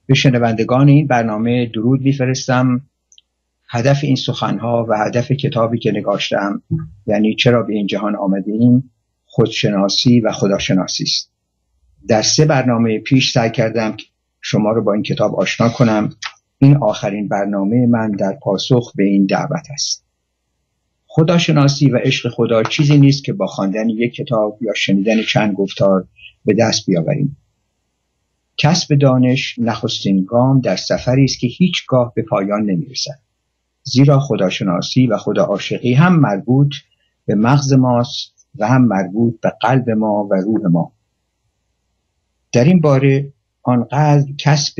به شنوندگان این برنامه درود میفرستم. هدف این سخنها و هدف کتابی که نگاشتم، یعنی چرا به این جهان آمدیم، خودشناسی و خداشناسی است. در 3 برنامه پیش سعی کردم که شما رو با این کتاب آشنا کنم. این آخرین برنامه من در پاسخ به این دعوت است. خداشناسی و عشق خدا چیزی نیست که با خواندن یک کتاب یا شنیدن چند گفتار به دست بیاوریم. کسب دانش نخستین گام در سفری است که هیچگاه به پایان نمی‌رسد. زیرا خداشناسی و خدا عاشقی هم مربوط به مغز ماست و هم مربوط به قلب ما و روح ما. در این باره آنقدر کسب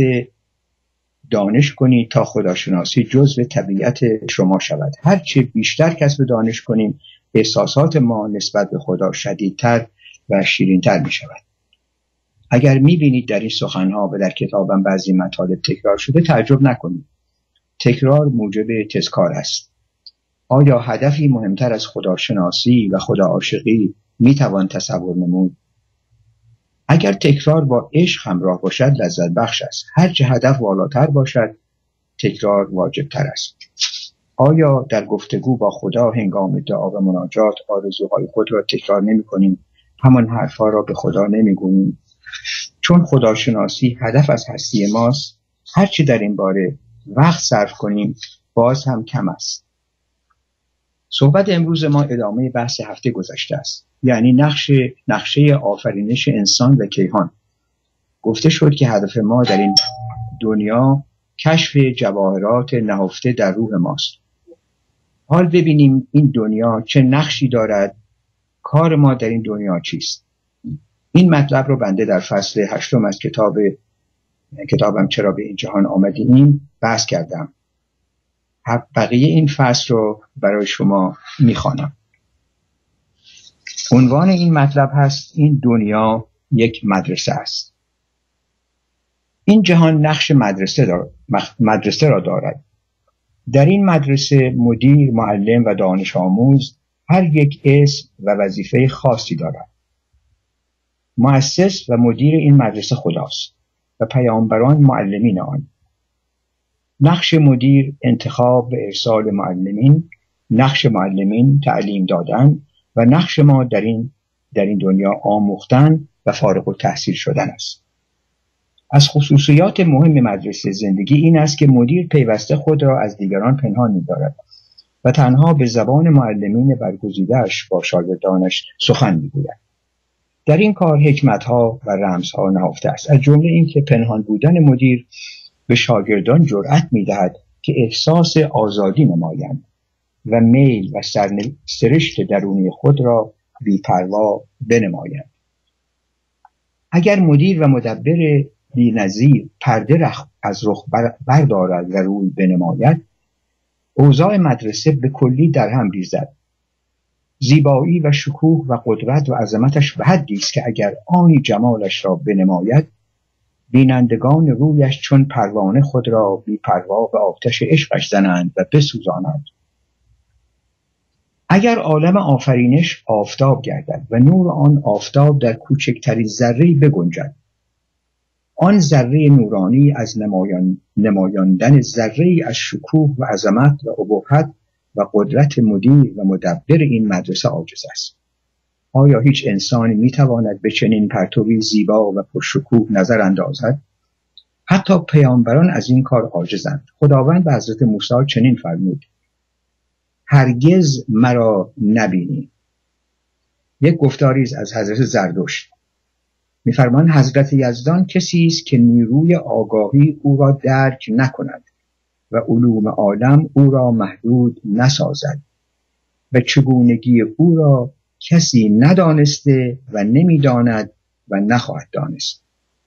دانش کنید تا خداشناسی جزو طبیعت شما شود. هرچه بیشتر کسب دانش کنیم، احساسات ما نسبت به خدا شدیدتر و شیرینتر می شود. اگر می بینید در این سخنها و در کتابم بعضی مطالب تکرار شده، تعجب نکنید. تکرار موجب تذکار است. آیا هدفی مهمتر از خداشناسی و خدا عاشقی می توان تصور نمود؟ اگر تکرار با عشق همراه باشد لذت بخش است. هرچه هدف والاتر باشد تکرار واجب تر است. آیا در گفتگو با خدا هنگام دعا و مناجات آرزوهای خود را تکرار نمی کنیم؟ همان حرفها را به خدا نمی گوییم؟ چون خداشناسی هدف از هستی ماست، هرچه در این باره وقت صرف کنیم باز هم کم است. صحبت امروز ما ادامه بحث هفته گذشته است، یعنی نقشه آفرینش انسان و کیهان. گفته شد که هدف ما در این دنیا کشف جواهرات نهفته در روح ماست. حال ببینیم این دنیا چه نقشی دارد، کار ما در این دنیا چیست. این مطلب رو بنده در فصل 8 از کتابم چرا به این جهان آمدیم بحث کردم. بقیه این فصل رو برای شما میخوانم. عنوان این مطلب هست: این دنیا یک مدرسه است. این جهان نقش مدرسه را دارد. در این مدرسه مدیر، معلم و دانش آموز هر یک اسم و وظیفه خاصی دارد. مؤسس و مدیر این مدرسه خداست و پیامبران معلمین آن. نقش مدیر انتخاب و ارسال معلمین، نقش معلمین تعلیم دادن و نقش ما در این دنیا آموختن و فارغ التحصیل شدن است. از خصوصیات مهم مدرسه زندگی این است که مدیر پیوسته خود را از دیگران پنهان می‌دارد و تنها به زبان معلمین برگزیده‌اش با شاگردانش سخن می‌گوید. در این کار حکمت‌ها و رمزها نهفته است، از جمله اینکه پنهان بودن مدیر به شاگردان جرأت می‌دهد که احساس آزادی نمایند و میل و سرشت درونی خود را بی‌پروا بنمایند. اگر مدیر و مدبر بی‌نظیر پرده از رخ بردارد و روی بنماید، اوضاع مدرسه به کلی در هم ریزد. زیبایی و شکوه و قدرت و عظمتش به حدی است که اگر آنی جمالش را بنماید، بینندگان رویش چون پروانه خود را بی‌پروا به آتش عشقش زنند و بسوزانند. اگر عالم آفرینش آفتاب گردد و نور آن آفتاب در کوچکترین ذره‌ای بگنجد، آن ذره نورانی از نمایاندن ذره‌ای از شکوه و عظمت و ابهت و قدرت مدیر و مدبر این مدرسه عاجز است. آیا هیچ انسانی میتواند به چنین پرتوی زیبا و پرشکوه نظر اندازد؟ حتی پیامبران از این کار عاجزند. خداوند به حضرت موسی چنین فرمود: هرگز مرا نبینی. یک گفتاری از حضرت زردشت. می‌فرمایند حضرت یزدان کسی است که نیروی آگاهی او را درک نکند و علوم عالم او را محدود نسازد و چگونگی او را کسی ندانسته و نمی‌داند و نخواهد دانست.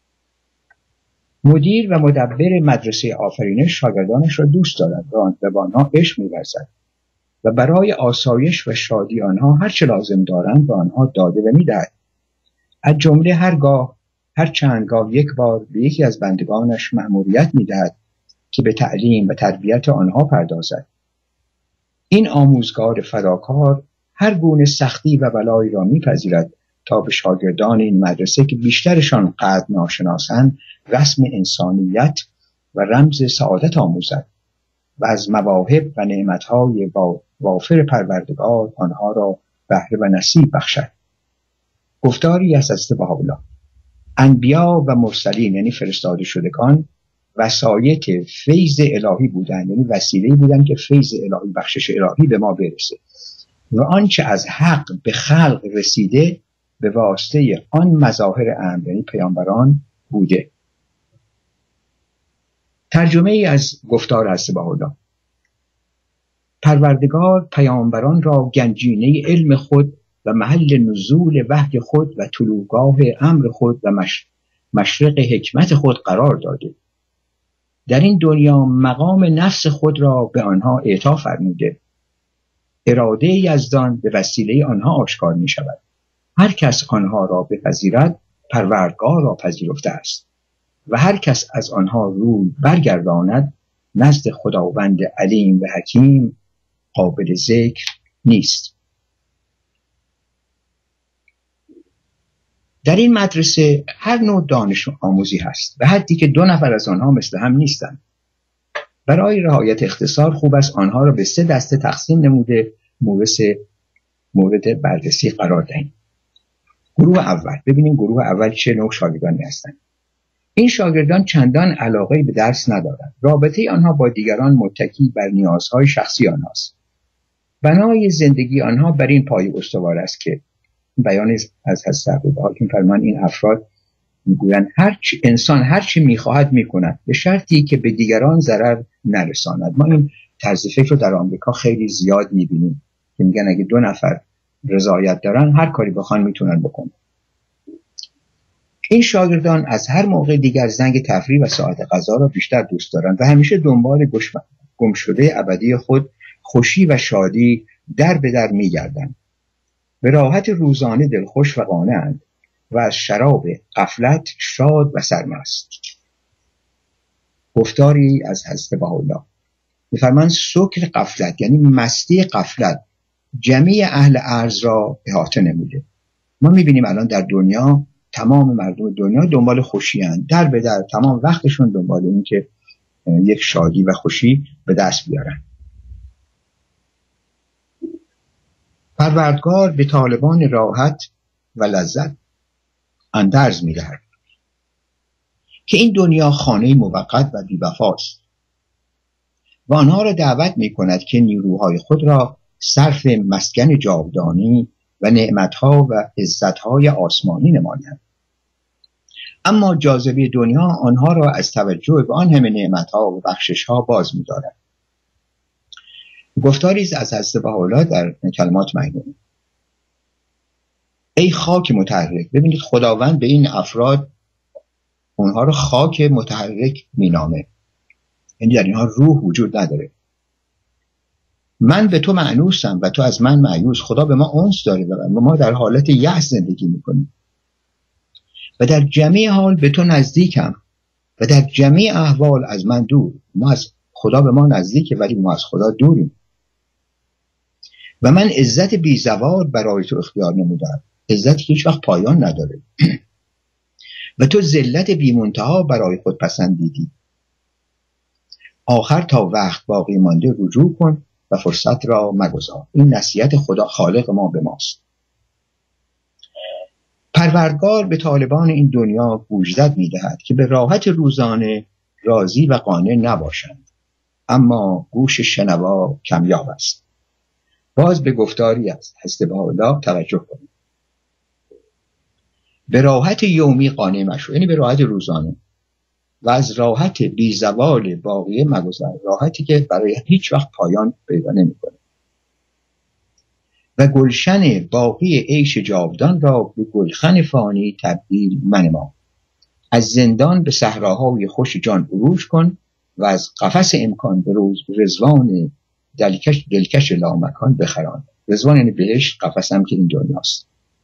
مدیر و مدبر مدرسه آفرینش شاگردانش را دوست دارد و به آنها عشق می‌ورزد و برای آسایش و شادی آنها هر چه لازم دارند به آنها داده و می‌دهد. از جمله هر چندگاه یک بار به یکی از بندگانش مأموریت می‌دهد که به تعلیم و تربیت آنها پردازد. این آموزگار فداکار هر گونه سختی و بلایی را می‌پذیرد تا به شاگردان این مدرسه که بیشترشان قدر ناشناسند رسم انسانیت و رمز سعادت آموزد و از مواهب و نعمتهای وافر پروردگار آنها را بهره و نصیب بخشد. گفتاری از حضرت بهاءالله: انبیا و مرسلین یعنی فرستاده شدگان وسایط فیض الهی بودند، یعنی وسیله بودند که فیض الهی، بخشش الهی به ما برسه، و آنچه از حق به خلق رسیده به واسطه آن مظاهر امر یعنی پیامبران بوده. ترجمه ای از گفتار حضرت بهاءالله: پروردگار پیامبران را گنجینه علم خود و محل نزول وحی خود و طلوعگاه امر خود و مشرق حکمت خود قرار داده. در این دنیا مقام نفس خود را به آنها اعطا فرموده. اراده یزدان به وسیله آنها آشکار می شود. هر کس آنها را بپذیرد پروردگار را پذیرفته است و هر کس از آنها روی برگرداند نزد خداوند علیم و حکیم قابل ذکر نیست. در این مدرسه هر نوع دانش آموزی هست و حدی که 2 نفر از آنها مثل هم نیستند. برای رعایت اختصار خوب است آنها را به 3 دسته تقسیم نموده مورد بررسی قرار دهیم. گروه اول، ببینیم گروه اول چه نوع شاگردانی هستند. این شاگردان چندان علاقه به درس ندارند. رابطه آنها با دیگران متکی بر نیازهای شخصی آنهاست. بنای زندگی آنها بر این پایه استوار است که بیان از حضرت حاکم فرمان این افراد میگویند انسان هر چی میخواهد میکند به شرطی که به دیگران ضرر نرساند. ما این طرز فکر رو در آمریکا خیلی زیاد میبینیم که میگن اگه 2 نفر رضایت دارن هر کاری بخوان میتونن بکنن. این شاگردان از هر موقع دیگر زنگ تفریح و ساعت غذا را بیشتر دوست دارند و همیشه دنبال گم شده ابدی خود خوشی و شادی در به در میگردند. به راحت روزانه دلخوش و قانع‌اند و از شراب غفلت شاد و سرمست. گفتاری از حضرت بهاءالله: می‌فرمایند سکر غفلت یعنی مستی غفلت جمیع اهل ارض را احاطه نموده. ما می‌بینیم الان در دنیا تمام مردم دنیا دنبال خوشی اند، در به در تمام وقتشون دنبال این که یک شادی و خوشی به دست بیارن. پروردگار به طالبان راحت و لذت اندرز می‌دهد که این دنیا خانه موقت و بی‌وفاست و آنها را دعوت می‌کند که نیروهای خود را صرف مسکن جاودانی و نعمت‌ها و عزت‌های آسمانی نمایند. اما جاذبه دنیا آنها را از توجه به آن همه نعمت‌ها و بخشش‌ها باز می‌دارد. گفتاری از حضرت بهاءالله در کلمات معنون: ای خاک متحرک. ببینید خداوند به این افراد اونها رو خاک متحرک مینامه، یعنی در اینها روح وجود نداره. من به تو مأنوسم و تو از من مأیوس. خدا به ما انس داره و ما در حالت یأس زندگی میکنیم و در جمیع حال به تو نزدیکم و در جمیع احوال از من دور. ما از خدا به ما نزدیکه ولی ما از خدا دوریم و من عزت بی زوال برای تو اختیار نمودم، عزتی که هیچ وقت پایان نداره و تو ذلت بی منتها برای خود پسندیدی. آخر تا وقت باقی مانده رجوع کن و فرصت را مگذار. این نصیحت خدا خالق ما به ماست. پروردگار به طالبان این دنیا گوشزد می‌دهد که به راحت روزانه راضی و قانع نباشند، اما گوش شنوا کمیاب است. باز به گفتاری از حضرت بهاءالله توجه کنید: به راحت یومی قانع مشو، یعنی به راحت روزانه، و از راحت بی زوال باقیه مگذر، راحتی که برای هیچ وقت پایان پیدا نمی‌کنه. و گلشن باقی عیش جاودان را به گلخن فانی تبدیل منما. از زندان به صحراهای خوش جان عروج کن و از قفس امکان به رضوان دلکش لامکان بخران. رضوان یعنی بهشت، قفس هم که این دنیاست.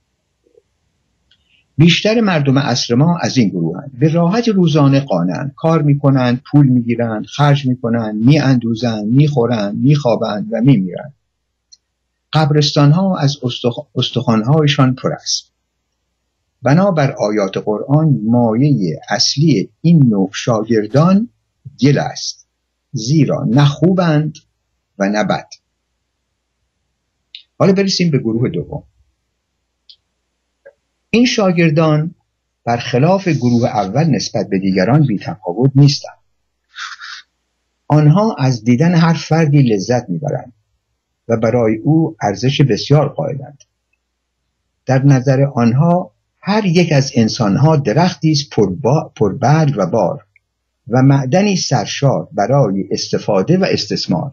بیشتر مردم عصر ما از این گروه هستند. به راحت روزانه قانع‌اند، کار میکنند، پول میگیرند، خرج میکنند، میاندوزند، میخورند، میخوابند و میمیرند. قبرستان ها از استخوان‌هایشان پر است. بنابر آیات قرآن مایه اصلی این نوع شاگردان گل است، زیرا نه خوبند و نه بد. حالا برسیم به گروه دوم. این شاگردان برخلاف گروه اول نسبت به دیگران بی تفاوت نیستند. آنها از دیدن هر فردی لذت میبرند و برای او ارزش بسیار قائلند. در نظر آنها هر یک از انسانها درختی است پربرگ و بار و معدنی سرشار برای استفاده و استثمار.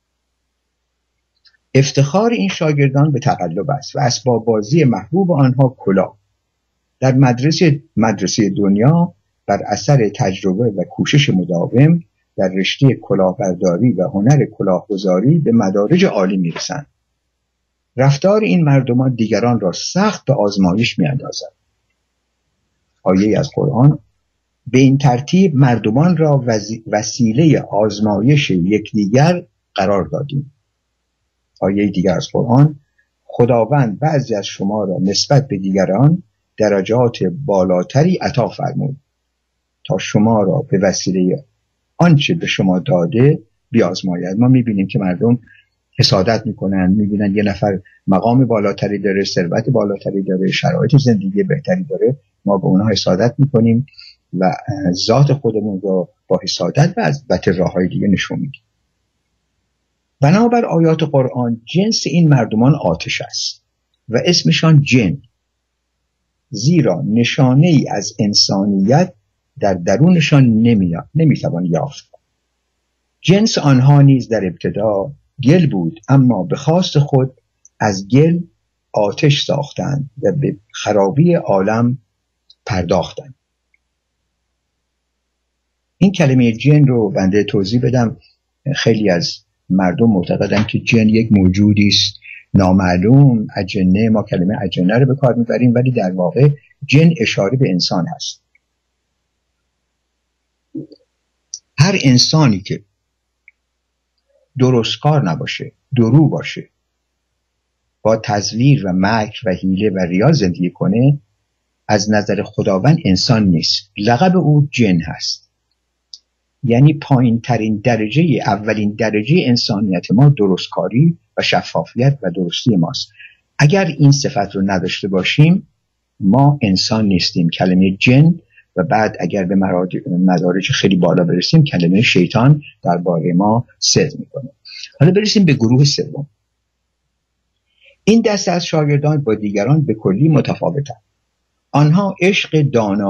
افتخار این شاگردان به تقلب است و اسباب بازی محبوب آنها کلاه. در مدرسه دنیا بر اثر تجربه و کوشش مداوم در رشته کلاهبرداری و هنر کلاهگذاری به مدارج عالی میرسند. رفتار این مردمان دیگران را سخت به آزمایش میاندازد. آیه از قرآن: به این ترتیب مردمان را وسیله آزمایش یکدیگر قرار دادیم. آیه دیگر از قرآن: خداوند بعضی از شما را نسبت به دیگران درجات بالاتری عطا فرمود تا شما را به وسیله آنچه به شما داده بیازماید. ما میبینیم که مردم حسادت میکنن، میبینن یه نفر مقام بالاتری داره، ثروت بالاتری داره، شرایط زندگی بهتری داره، ما به اونها حسادت میکنیم و ذات خودمون رو با حسادت و از بد راههای دیگه نشون میدیم. بنابر آیات قرآن جنس این مردمان آتش است و اسمشان جن، زیرا نشانه ای از انسانیت در درونشان نمیتوان یافت. جنس آنها نیز در ابتدا گل بود، اما به خواست خود از گل آتش ساختند و به خرابی عالم پرداختند. این کلمه جن رو بنده توضیح بدم. خیلی از مردم معتقدند که جن یک موجودی است نامعلوم، اجنه. ما کلمه اجنه رو به کار میبریم، ولی در واقع جن اشاره به انسان هست. هر انسانی که درستکار نباشه، درو باشه، با تزویر و مکر و حیله و ریا زندگی کنه، از نظر خداوند انسان نیست. لقب او جن هست. یعنی پایین ترین درجه، اولین درجه انسانیت ما درستکاری و شفافیت و درستی ماست. اگر این صفت رو نداشته باشیم ما انسان نیستیم. کلمه جن و بعد اگر به مدارج خیلی بالا برسیم کلمه شیطان درباره ما صدق میکنه. حالا برسیم به گروه سوم. این دسته از شاگردان با دیگران به کلی متفاوتند. آنها عاشق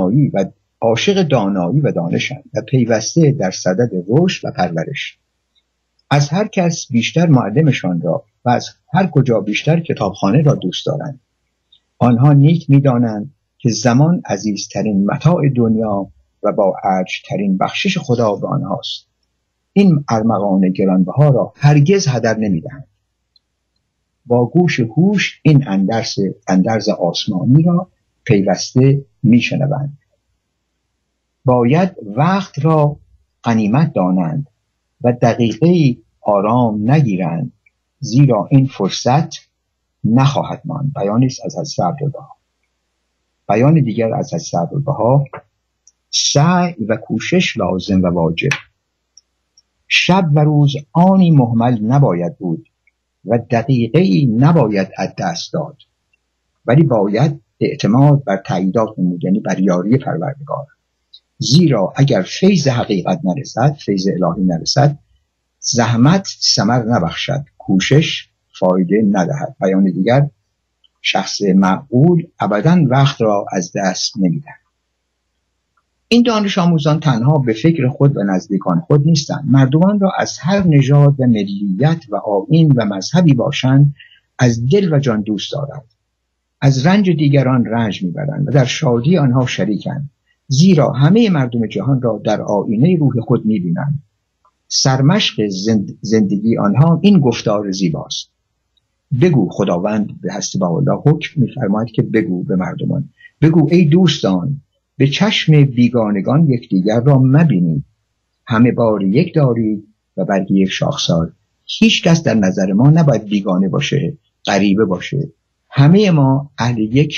دانایی و دانشند و پیوسته در صدد رشد و پرورش. از هر کس بیشتر معلمشان را و از هر کجا بیشتر کتابخانه را دوست دارند. آنها نیک می‌دانند که زمان عزیزترین متاع دنیا و با ارجترین بخشش خدا به آنهاست. این ارمغان گرانبها را هرگز هدر نمی‌دهند. با گوش هوش این اندرز آسمانی را پیوسته می‌شنوند. باید وقت را غنیمت دانند و دقیقه آرام نگیرند، زیرا این فرصت نخواهد ماند. بیانی است از حضرت عبدالبها. بیان دیگر از حضرت عبدالبها: سعی و کوشش لازم و واجب. شب و روز آنی مهمل نباید بود و دقیقه‌ای نباید از دست داد، ولی باید اعتماد بر تأییدات نمود، یعنی بر یاری پروردگار. زیرا اگر فیض حقیقت نرسد، فیض الهی نرسد، زحمت ثمر نبخشد، کوشش فایده ندهد. بیان دیگر: شخص معقول ابداً وقت را از دست نمی‌دهد. این دانش آموزان تنها به فکر خود و نزدیکان خود نیستند. مردمان را از هر نژاد و ملیت و آیین و مذهبی باشند از دل و جان دوست دارند. از رنج دیگران رنج می‌برند و در شادی آنها شریکند، زیرا همه مردم جهان را در آینه روح خود می‌بینند. سرمشق زندگی آنها این گفتار زیباست: بگو، خداوند به حضرت بهاءالله حکم می‌فرماید که بگو به مردمان، بگو ای دوستان، به چشم بیگانگان یکدیگر را مبینید. همه بار یک دارید و برگ یک شاخسار. هیچ کس در نظر ما نباید بیگانه باشه، غریبه باشه. همه ما اهل یک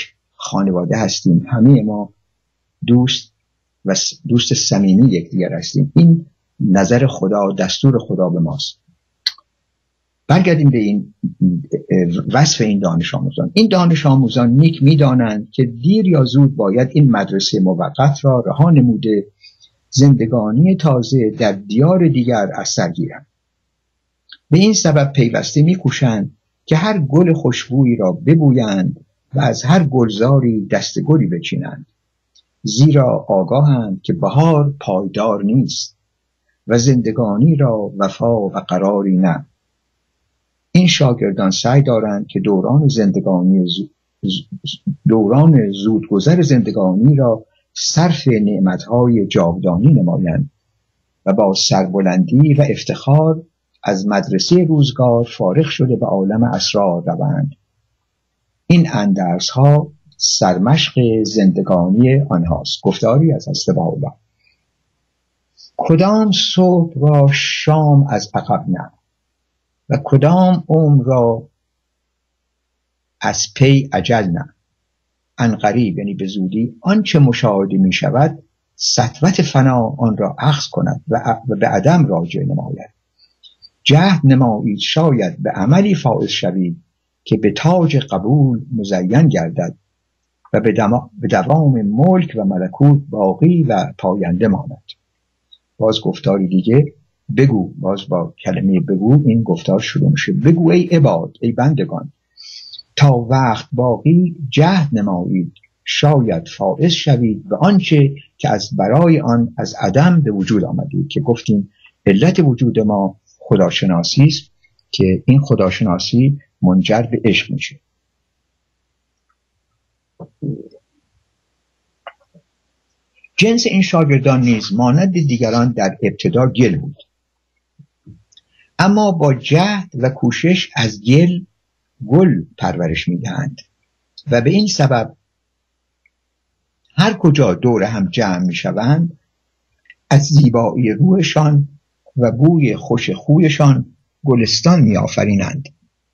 خانواده هستیم، همه ما دوست و دوست صمیمی یکدیگر هستیم. این نظر خدا، دستور خدا به ماست. برگردیم به این وصف این دانش آموزان. این دانش آموزان نیک می‌دانند که دیر یا زود باید این مدرسه موقت را رها نموده زندگانی تازه در دیار دیگر از سر گیرند. به این سبب پیوسته می‌کوشند که هر گل خوشبویی را ببویند و از هر گلزاری دست گلی بچینند، زیرا آگاهند که بهار پایدار نیست و زندگانی را وفا و قراری نه. این شاگردان سعی دارند که دوران زودگذر زندگانی را صرف نعمتهای جاودانی نمایند و با سربلندی و افتخار از مدرسه روزگار فارغ شده به عالم اسرار روند. این اندرس‌ها سرمشق زندگانی آنهاست. گفتاری از حضرت بهاءالله. کدام صبح را شام از عقب نه و کدام عمر را از پی اجل نه. عنقریب یعنی به زودی آنچه مشاهده می شود سطوت فنا آن را اخذ کند و به عدم راجع نماید. جهد نمایید شاید به عملی فائز شوید که به تاج قبول مزین گردد و به دوام ملک و ملکوت باقی و پاینده ماند. باز گفتاری دیگه، بگو، باز با کلمه بگو این گفتار شروع میشه. بگو ای عباد، ای بندگان، تا وقت باقی جهد نمایید شاید فائز شوید به آنچه که از برای آن از عدم به وجود آمدید، که گفتیم علت وجود ما خداشناسی است که این خداشناسی منجر به عشق میشه. جنس این شاگردان نیز مانند دیگران در ابتدا گل بود، اما با جهد و کوشش از گل پرورش میدهند و به این سبب هر کجا دور هم جمع میشوند از زیبایی روحشان و بوی خوش خویشان گلستان میآفرینند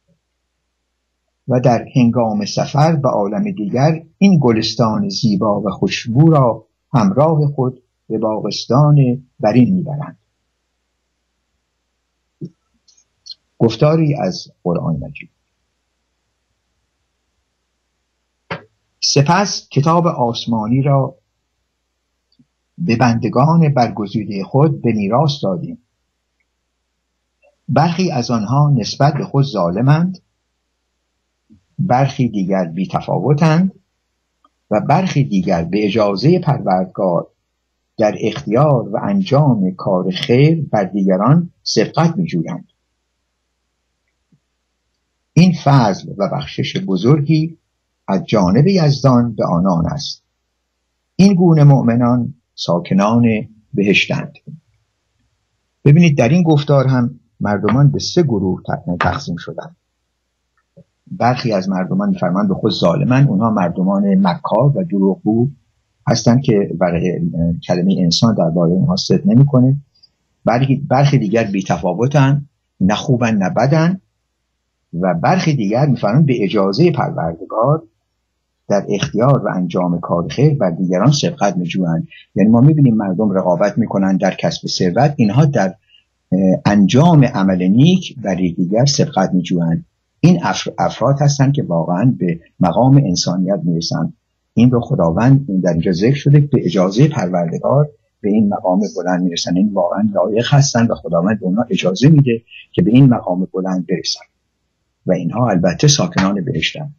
و در هنگام سفر به عالم دیگر این گلستان زیبا و خوشبو را همراه خود به باغستان برین میبرند. گفتاری از قرآن مجید. سپس کتاب آسمانی را به بندگان برگزیده خود به میراث دادیم. برخی از آنها نسبت به خود ظالمند، برخی دیگر بی‌تفاوتند و برخی دیگر به اجازه پروردگار در اختیار و انجام کار خیر بر دیگران سبقت می‌جویند. این فضل و بخشش بزرگی از جانب یزدان به آنان است. این گونه مؤمنان ساکنان بهشتند. ببینید در این گفتار هم مردمان به 3 گروه تقسیم شدند. برخی از مردمان می‌فرمایند به خود ظالمند، اونها مردمان مکار و دروغگو هستند که برای کلمه انسان درباره اونها صدق نمی‌کنه. برخی دیگر بی‌تفاوتند، نه خوبن نه بدن، و برخی دیگر می‌فرمایند به اجازه پروردگار در اختیار و انجام کار خیر بر دیگران سبقت می‌جویند. یعنی ما می‌بینیم مردم رقابت می‌کنند در کسب ثروت، اینها در انجام عمل نیک برای دیگر سبقت می‌جویند. این افراد هستند که واقعاً به مقام انسانیت میرسند. این رو خداوند در اینجا ذکر شده به اجازه پروردگار به این مقام بلند میرسند. این واقعاً لایق هستند و خداوند به اونها اجازه میده که به این مقام بلند برسند و اینها البته ساکنان بهشتند.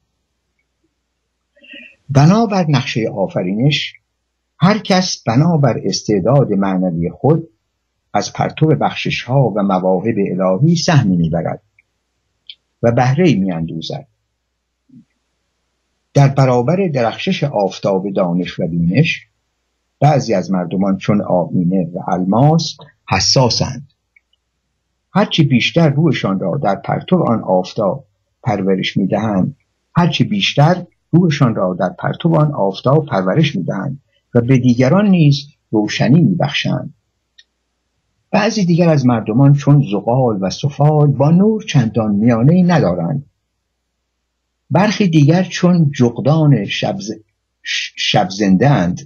بنابر نقشه آفرینش هر کس بنابر استعداد معنوی خود از پرتو بخشش‌ها و مواهب الهی سهمی میبرد و بهره‌ای میاندوزد. در برابر درخشش آفتاب دانش و بینش بعضی از مردمان چون آینه و الماس حساسند. هرچی بیشتر روحشان را در پرتو آن آفتاب پرورش میدهند و به دیگران نیز روشنی میبخشند. بعضی دیگر از مردمان چون زغال و سفال با نور چندان میانه‌ای ندارند. برخی دیگر چون جغدان شب زنده‌اند،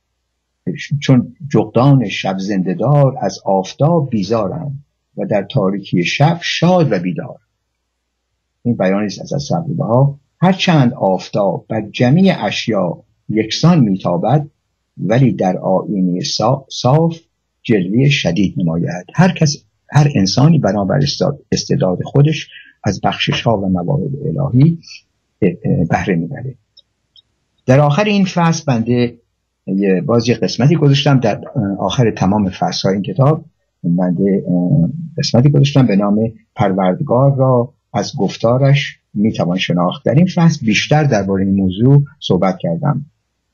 چون جغدان شب زنده دار از آفتاب بیزارند و در تاریکی شب شاد و بیدار. این بیانی است از صبرها. هر چند آفتاب بر جمیع اشیا یکسان میتابد، ولی در آینه صاف جلوه شدید نماید. هر انسانی بنابر استعداد خودش از بخشش ها و مواهب الهی بهره میبره. در آخر این فصل بنده باز یه قسمتی گذاشتم، در آخر تمام فصل های این کتاب بنده قسمتی گذاشتم به نام پروردگار را از گفتارش میتوان شناخت. در این فصل بیشتر درباره این موضوع صحبت کردم.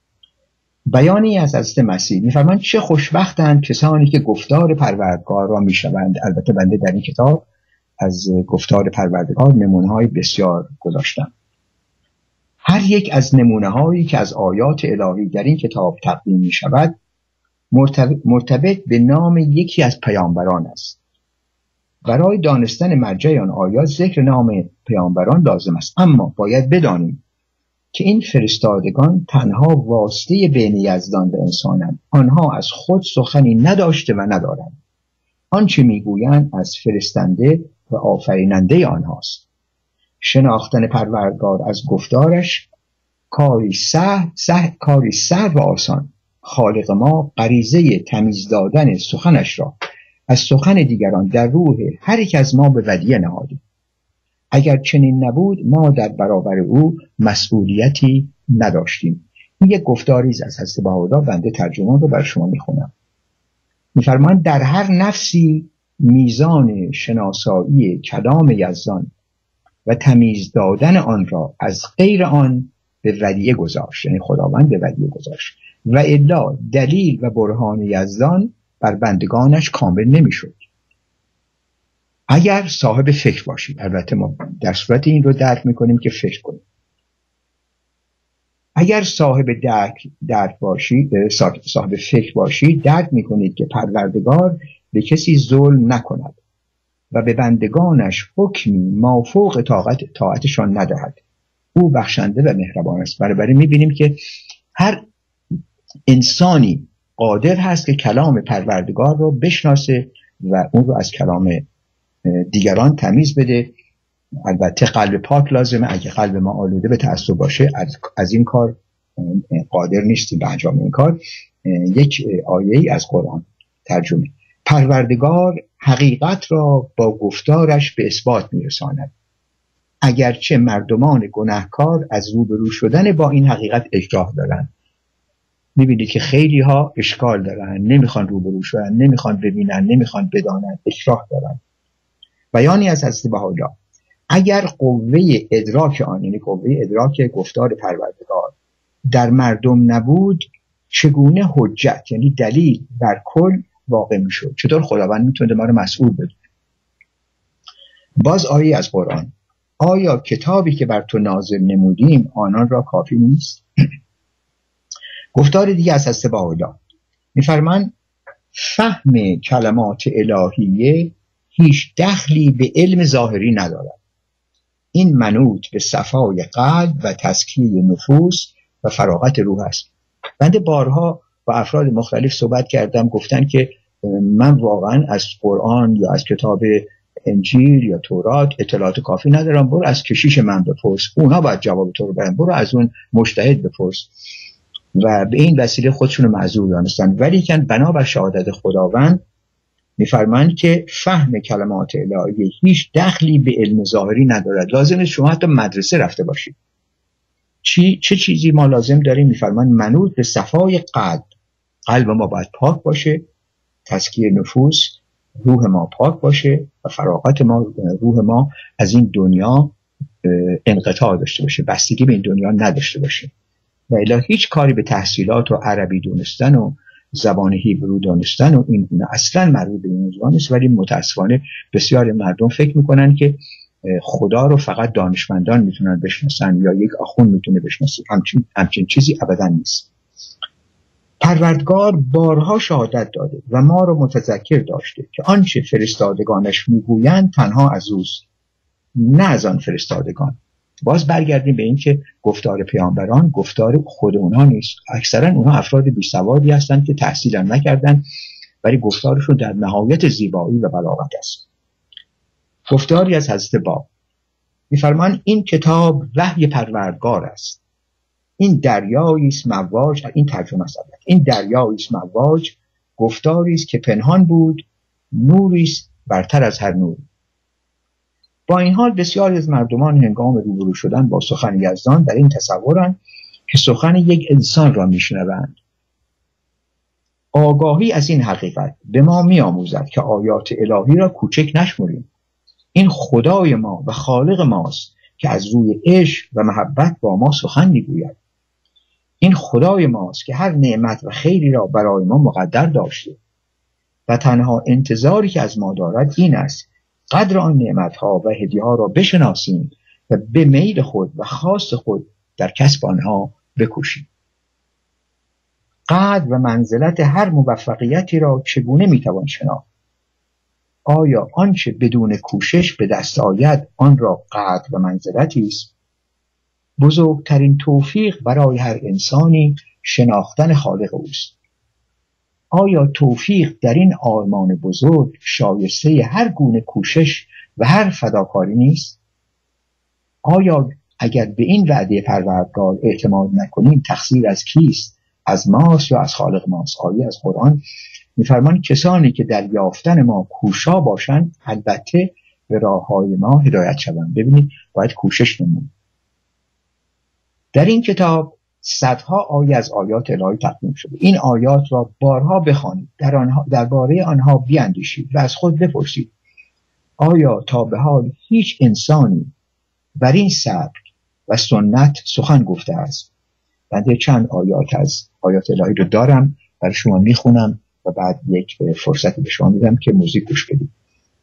بیانی از حضرت مسیح میفرمایند چه خوشبختند کسانی که گفتار پروردگار را میشنوند. البته بنده در این کتاب از گفتار پروردگار نمونه‌های بسیار گذاشتم. هر یک از نمونه‌هایی که از آیات الهی در این کتاب تقدیم می‌شود مرتبط به نام یکی از پیامبران است. برای دانستن مرجع آن آیات ذکر نام پیامبران لازم است، اما باید بدانیم که این فرستادگان تنها واسطه بین یزدان و انسانند. آنها از خود سخنی نداشته و ندارند. آنچه میگویند از فرستنده و آفریننده آنهاست. شناختن پروردگار از گفتارش کاری سهل و آسان. خالق ما غریزه تمیز دادن سخنش را از سخن دیگران در روح هر یک از ما به ودیعه نهاده. اگر چنین نبود ما در برابر او مسئولیتی نداشتیم. این یک گفتاری از حضرت بهاءالله، بنده ترجمه رو بر شما میخونم. میفرمایند در هر نفسی میزان شناسایی کلام یزدان و تمیز دادن آن را از غیر آن به ودیعه گذاشت، یعنی خداوند به ودیعه گذاشت، و الا دلیل و برهان یزدان بر بندگانش کامل نمیشد. اگر صاحب فکر باشید، البته ما در صورت این رو درک میکنیم که فکر کنیم. اگر صاحب درک باشید، صاحب فکر باشید، درک میکنید که پروردگار به کسی ظلم نکند و به بندگانش حکمی مافوق طاعتشان ندهد. او بخشنده و مهربان است. بنابراین میبینیم که هر انسانی قادر هست که کلام پروردگار رو بشناسه و اون رو از کلام دیگران تمیز بده. البته قلب پاک لازمه. اگه قلب ما آلوده به تعصب باشه از این کار قادر نیستیم به انجام این کار. یک آیه‌ای از قرآن ترجمه: پروردگار حقیقت را با گفتارش به اثبات میرساند، اگرچه مردمان گناهکار از روبرو شدن با این حقیقت اکراه دارند. میبینید که خیلی ها اشکال دارن، نمیخوان روبرو شدن، نمیخوان ببینن، نمیخوان بدانن، اکراه دارن. بیانی از حضرت بهاءالله: اگر قوه ادراک آن، یعنی قوه ادراک گفتار پروردگار در مردم نبود، چگونه حجت، یعنی دلیل بر کل واقع میشد؟ چطور خداوند میتونه ما رو مسئول بدونه؟ باز آیه از قرآن: آیا کتابی که بر تو نازل نمودیم آنان را کافی نیست؟ گفتار دیگه از حضرت بهاءالله میفرمان فهم کلمات الهیه هیچ دخلی به علم ظاهری ندارد. این منوط به صفای قلب و تزکیه نفوس و فراغت روح است. بنده بارها با افراد مختلف صحبت کردم، گفتن که من واقعا از قرآن یا از کتاب انجیل یا تورات اطلاعات کافی ندارم. برو از کشیش من بپرس، اونا باید جواب تو رو بدن. برو از اون مجتهد بپرس. و به این وسیله خودشون رو معذور دانستن. ولی که بنابر شهادت خداوند میفرمایند که فهم کلمات الهی هیچ دخلی به علم ظاهری ندارد. لازمه شما حتی مدرسه رفته باشید. چه چیزی ما لازم داریم؟ میفرمایند منوط به صفای قلب. قلب ما باید پاک باشه، تزکیه نفوس، روح ما پاک باشه و فراغت ما، روح ما از این دنیا انقطاع داشته باشه، بستگی به این دنیا نداشته باشه. و الا هیچ کاری به تحصیلات و عربی دونستن و زبان هیبرو دونستن و این اصلا مربوط به این موضوع نیست. ولی متاسفانه بسیار مردم فکر میکنن که خدا رو فقط دانشمندان میتونن بشناسن یا یک آخوند میتونه بشناسه. همچین چیزی ابدا نیست. پروردگار بارها شهادت داده و ما رو متذکر داشته که آنچه فرستادگانش میگویند تنها از اوست، نه از آن فرستادگان. باز برگردیم به این که گفتار پیامبران گفتار خود اونها نیست. اکثرا اونها افراد بیسوادی هستند که تحصیل هم نکردن، ولی گفتارشون در نهایت زیبایی و بلاغت است. گفتاری از حضرت باب می‌فرمایند این کتاب وحی پروردگار است، این دریایی است مواج، این ترجمه است، این دریایی است مواج، گفتاری است که پنهان بود، نوری است برتر از هر نور. با این حال بسیاری از مردمان هنگام روبرو شدن با سخن یزدان در این تصورند که سخن یک انسان را میشنوند. آگاهی از این حقیقت به ما میآموزد که آیات الهی را کوچک نشمریم. این خدای ما و خالق ماست که از روی عشق و محبت با ما سخن میگوید. این خدای ماست که هر نعمت و خیری را برای ما مقدر داشته و تنها انتظاری که از ما دارد این است قدر آن نعمت‌ها و هدیه‌ها را بشناسیم و به میل خود و خواست خود در کسب آنها بکوشیم. قدر و منزلت هر موفقیتی را چگونه میتوان شناخت؟ آیا آنچه بدون کوشش به دست آید آن را قدر و منزلتی است؟ بزرگترین توفیق برای هر انسانی شناختن خالق اوست. آیا توفیق در این آرمان بزرگ شایسته هر گونه کوشش و هر فداکاری نیست؟ آیا اگر به این وعده پروردگار اعتماد نکنیم تقصیر از کیست؟ از ماست یا از خالق ماست؟ آیه از قرآن می‌فرماید کسانی که در یافتن ما کوشا باشند البته به راههای ما هدایت شوند. ببینید باید کوشش نمود. در این کتاب صدها آیه از آیات الهی تقدیم شده. این آیات را بارها بخوانید، درباره آنها بیاندیشید و از خود بپرسید آیا تا به حال هیچ انسانی بر این سبک و سنت سخن گفته است؟ بنده چند آیات از آیات الهی رو دارم برای شما میخونم و بعد یک فرصتی به شما میدم که موزیک گوش بدید.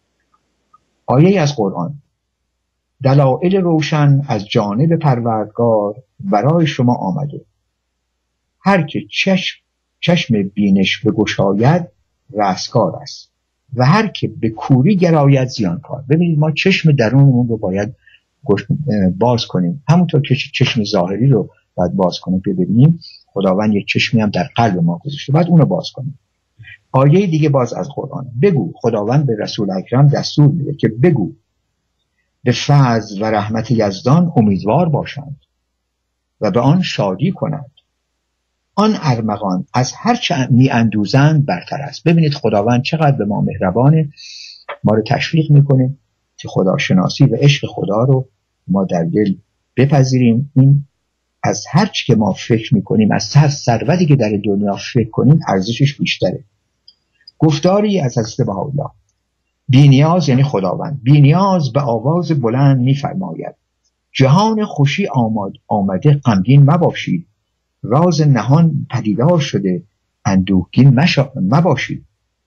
آیه از قرآن: دلایل روشن از جانب پروردگار برای شما آمده. هر که چشم بینش بگشاید رستگار است و هر که به کوری گراید زیانکار. ببینید ما چشم درونمون رو باید باز کنیم، همونطور که چشم ظاهری رو باید باز کنیم که ببینیم خداوند یک چشمی هم در قلب ما گذاشته، باید اون رو باز کنیم. آیه دیگه باز از قرآن: بگو، خداوند به رسول اکرم دستور میده که بگو به فضل و رحمت یزدان امیدوار باشند و به آن شادی کنند. آن ارمغان از هر چه می اندوزند برتر است. ببینید خداوند چقدر به ما مهربانه، ما رو تشویق میکنه که خداشناسی و عشق خدا رو ما در دل بپذیریم. این از هر چی که ما فکر میکنیم، از هر ثروتی که در دنیا فکر کنیم ارزشش بیشتره. گفتاری از حضرت بهاءالله: بی‌نیاز یعنی خداوند بی‌نیاز به آواز بلند می‌فرماید جهان خوشی آمده غمگین مباشید، راز نهان پدیدار شده اندوهگین مباشید.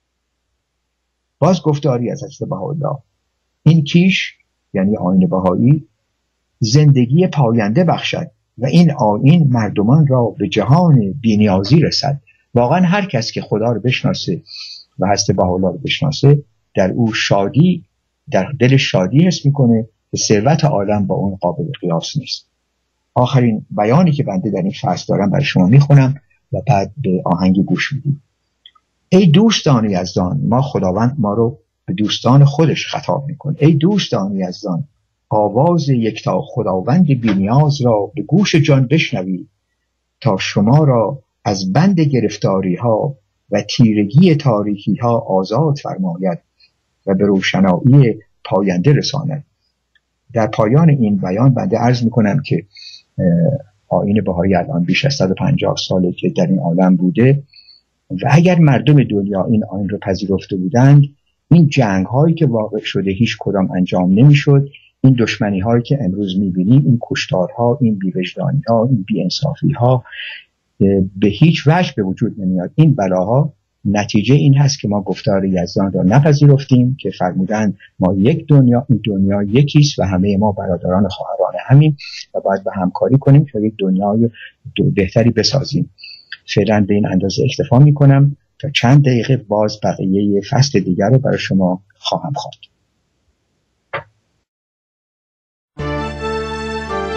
باز گفتاری از حضرت بهاءالله: این کیش یعنی آیین بهایی زندگی پاینده بخشد و این آیین مردمان را به جهان بی‌نیازی رسد. واقعا هر کس که خدا رو بشناسه و حضرت بهاءالله رو بشناسه در او شادی، در دل شادی حس میکنه که ثروت عالم با اون قابل قیاس نیست. آخرین بیانی که بنده در این فصل دارم برای شما میخونم و بعد به آهنگ گوش میدیم. ای دوستان یزدان، خداوند ما رو به دوستان خودش خطاب میکنه. ای دوستان یزدان، آواز یکتا خداوند بی‌نیاز را به گوش جان بشنوید تا شما را از بند گرفتاری ها و تیرگی تاریکی ها آزاد فرماید و به روشنایی پاینده رساند. در پایان این بیان بنده عرض میکنم که آیین بهایی الان بیش از 150 ساله که در این عالم بوده و اگر مردم دنیا این آیین رو پذیرفته بودند، این جنگ هایی که واقع شده هیچ کدام انجام نمیشد. این دشمنی هایی که امروز میبینیم، این کشتارها، این بی‌وجدانی ها، این بی‌انصافی ها به هیچ وجه به وجود نمیاد. این بلاها نتیجه این هست که ما گفتار یزدان را نپذیرفتیم که فرمودند ما یک دنیا، این دنیا یکیست و همه ما برادران خواهران همیم و باید به همکاری کنیم تا یک دنیای بهتری بسازیم. فعلا به این اندازه اکتفا میکنم تا چند دقیقه باز بقیه فصل دیگر رو برای شما خواهم خواند.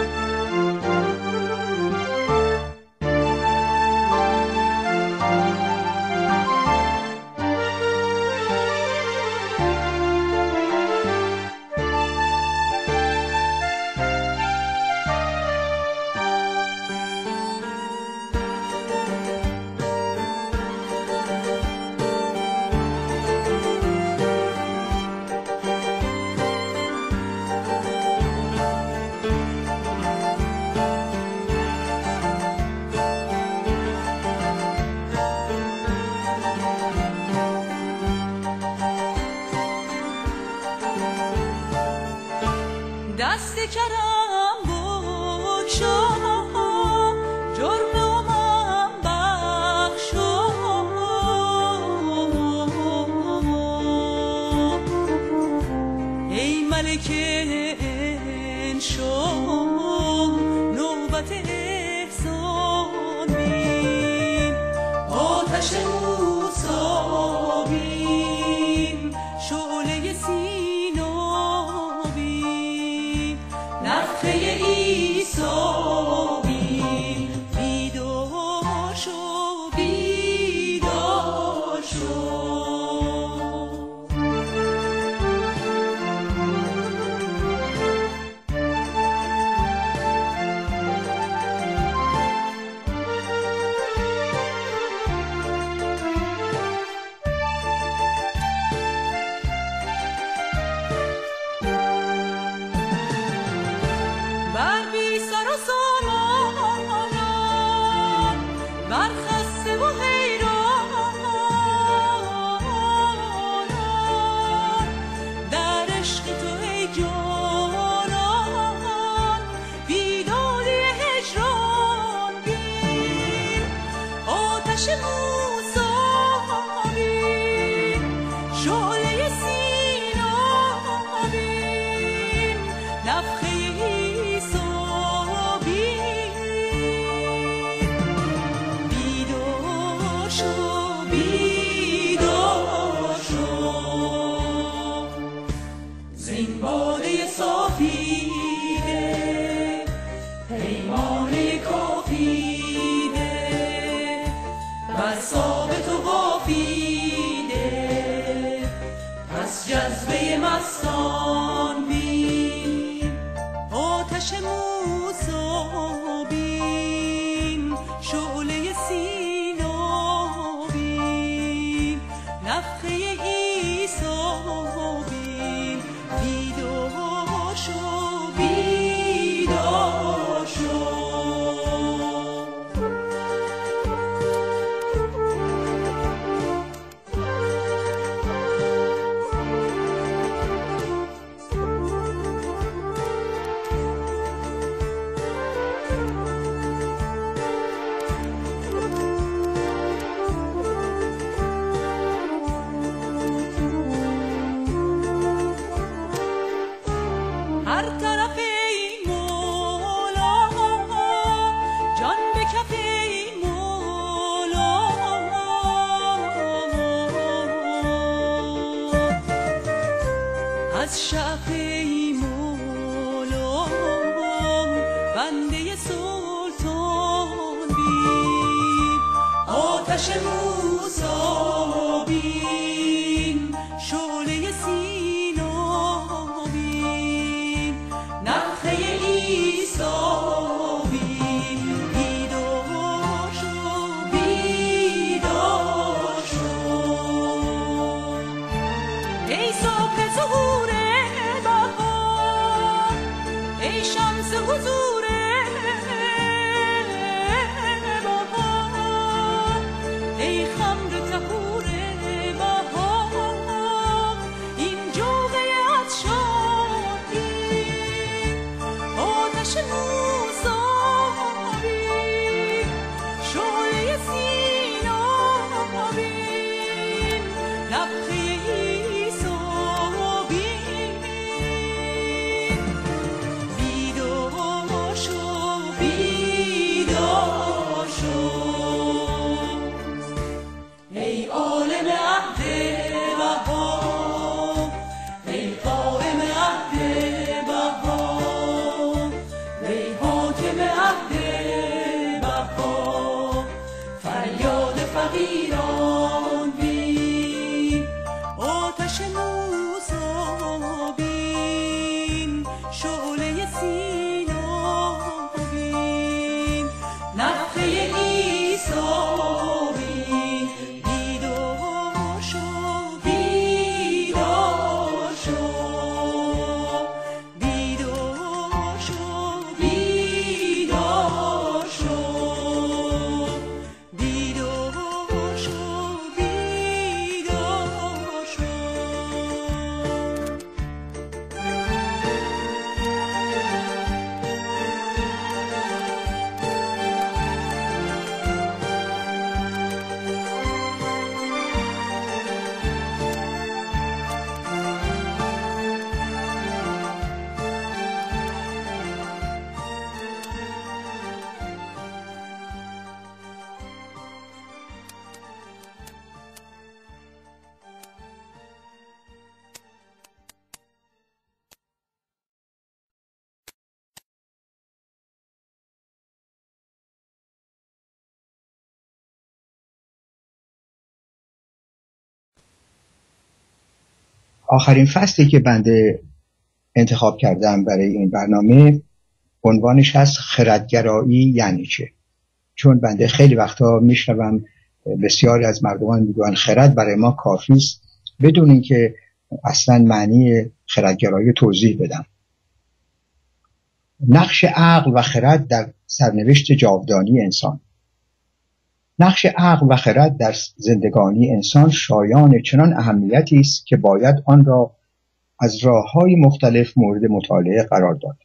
نعمت احسان بین، آتش موسی بین، شعله سینا بین، نفخه عیسی بین، بیدار شو بیدار شو. جذبه مستان بین، آتش موسی بین، شعله سینا بین، نفخه عیسی بین، بیدار شو بیدار شو. از شعف ای مولا بنده سلطان بین، آتش موسی بین، شعله سینا بین، نفخه عیسی بین، بیدار شو بیدار شو. ای صبح ظهور بهار، ای شمس حضور بهار، ای خمر طهور بهار، این جوقه عطشانی، آتش موسی بین، شعله سینا بین، نفخه عیسی بین، بیدار آخرین فصلی که بنده انتخاب کردم برای این برنامه عنوانش هست خردگرایی یعنی چه. چون بنده خیلی وقتا میشنوم بسیاری از مردمان میگن خرد برای ما کافی است، بدون اینکه اصلا معنی خردگرایی توضیح بدم. نقش عقل و خرد در سرنوشت جاودانی انسان. نقش عقل و خرد در زندگانی انسان شایان چنان اهمیتی است که باید آن را از راه‌های مختلف مورد مطالعه قرار داد.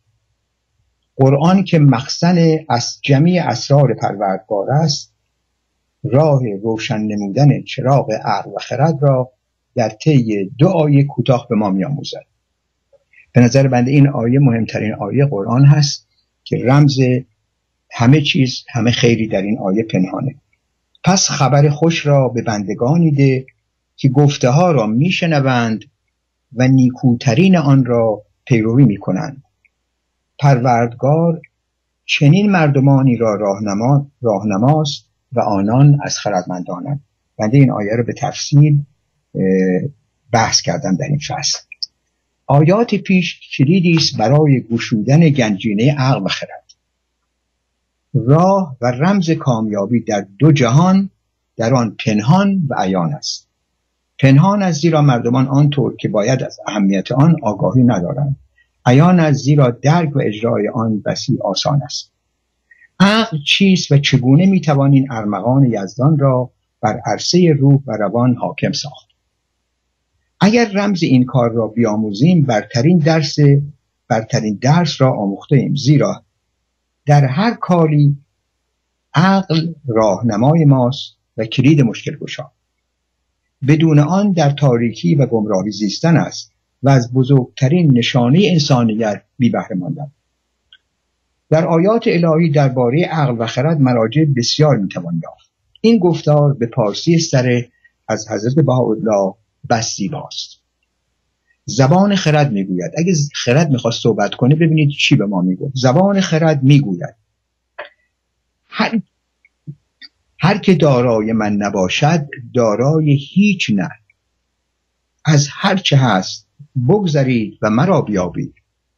قرآن که مخزن از جمیع اسرار پروردگار است، راه روشن نمودن چراغ عقل و خرد را در طی 2 آیه کوتاه به ما می‌آموزد. به نظر بنده این آیه مهمترین آیه قرآن هست که رمز همه چیز، همه خیری در این آیه پنهانه. پس خبر خوش را به بندگانی ده که گفته ها را میشنوند و نیکوترین آن را پیروی میکنند. پروردگار چنین مردمانی را راهنماست و آنان از خردمندانند. بنده این آیه را به تفصیل بحث کردم در این فصل. آیات پیش کلیدی است برای گشودن گنجینه عقل و خرد. راه و رمز کامیابی در 2 جهان در آن پنهان و عیان است. پنهان است زیرا مردمان آنطور که باید از اهمیت آن آگاهی ندارند. عیان است زیرا درک و اجرای آن بسی آسان است. عقل چیست و چگونه میتوان این ارمغان یزدان را بر عرصه روح و روان حاکم ساخت؟ اگر رمز این کار را بیاموزیم برترین درس را آموخته ایم، زیرا در هر کاری عقل راهنمای ماست و کلید مشکل گشا. بدون آن در تاریکی و گمراهی زیستن است و از بزرگترین نشانه انسانیت بی بهره ماندن. در آیات الهی درباره عقل و خرد مراجع بسیار میتوان یافت. این گفتار به پارسی سره از حضرت بهاءالله بس زیباست. زبان خرد میگوید. اگه خرد میخواست صحبت کنه ببینید چی به ما میگه. زبان خرد میگوید هر که دارای من نباشد دارای هیچ نه. از هر چه هست بگذرید و مرا بیابید.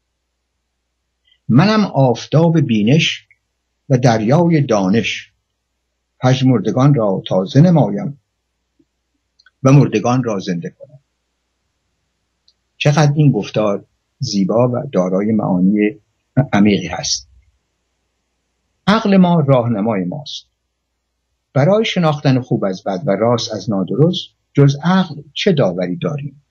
منم آفتاب بینش و دریای دانش. پژمردگان را تازه نمایم و مردگان را زنده کنم. چقدر این گفتار زیبا و دارای معانی عمیقی هست. عقل ما راهنمای ماست. برای شناختن خوب از بد و راست از نادرست جز عقل چه داوری داریم؟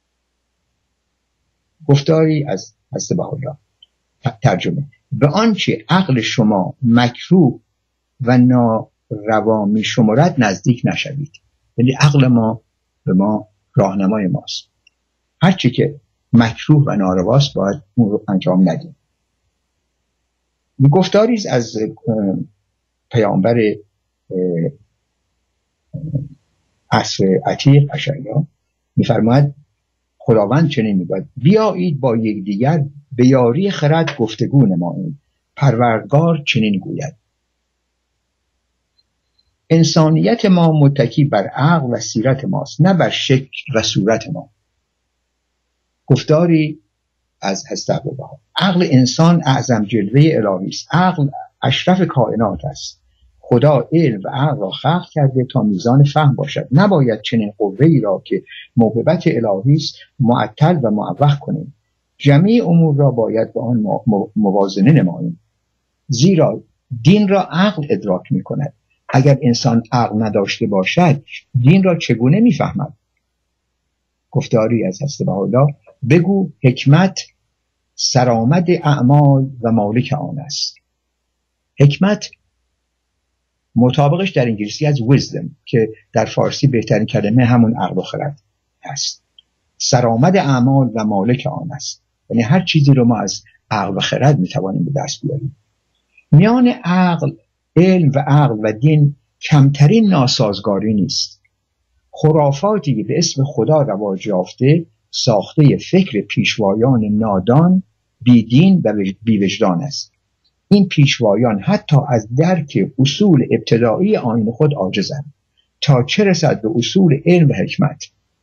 گفتاری از حضرت بهاءالله. ترجمه: به آنچه عقل شما مکروه و ناروا می شمرد نزدیک نشوید. یعنی عقل ما به ما راهنمای ماست. هرچی که مکروه و نارواست باید اون رو انجام ندیم. گفتاری از پیامبر عصر عتیق اشعیا می‌فرماید خداوند چنین میگوید: بیایید با یکدیگر به یاری خرد گفتگو نماییم. پروردگار چنین گوید: انسانیت ما متکی بر عقل و سیرت ماست، نه بر شکل و صورت ما. گفتاری از حضرت بها: عقل انسان اعظم جلوه الهی است. عقل اشرف کائنات است. خدا علم و عقل را خلق کرده تا میزان فهم باشد. نباید چنین قوه‌ای را که موهبت الهی است معطل و معوق کنیم. جمیع امور را باید با آن موازنه نماییم، زیرا دین را عقل ادراک می‌کند. اگر انسان عقل نداشته باشد دین را چگونه می‌فهمد؟ گفتاری از حضرت بهاءالله: بگو حکمت سرآمد اعمال و مالک آن است. حکمت مطابقش در انگلیسی از wisdom که در فارسی بهترین کلمه همون عقل و خرد هست. سرآمد اعمال و مالک آن است. یعنی هر چیزی رو ما از عقل و خرد میتوانیم به دست بیاریم. میان علم و عقل و دین کمترین ناسازگاری نیست. خرافاتی به اسم خدا رواج یافته ساخته فکر پیشوایان نادان، بیدین و بیوجدان است. این پیشوایان حتی از درک اصول ابتدایی آیین خود عاجزند، تا چه رسد به اصول علم و حکمت.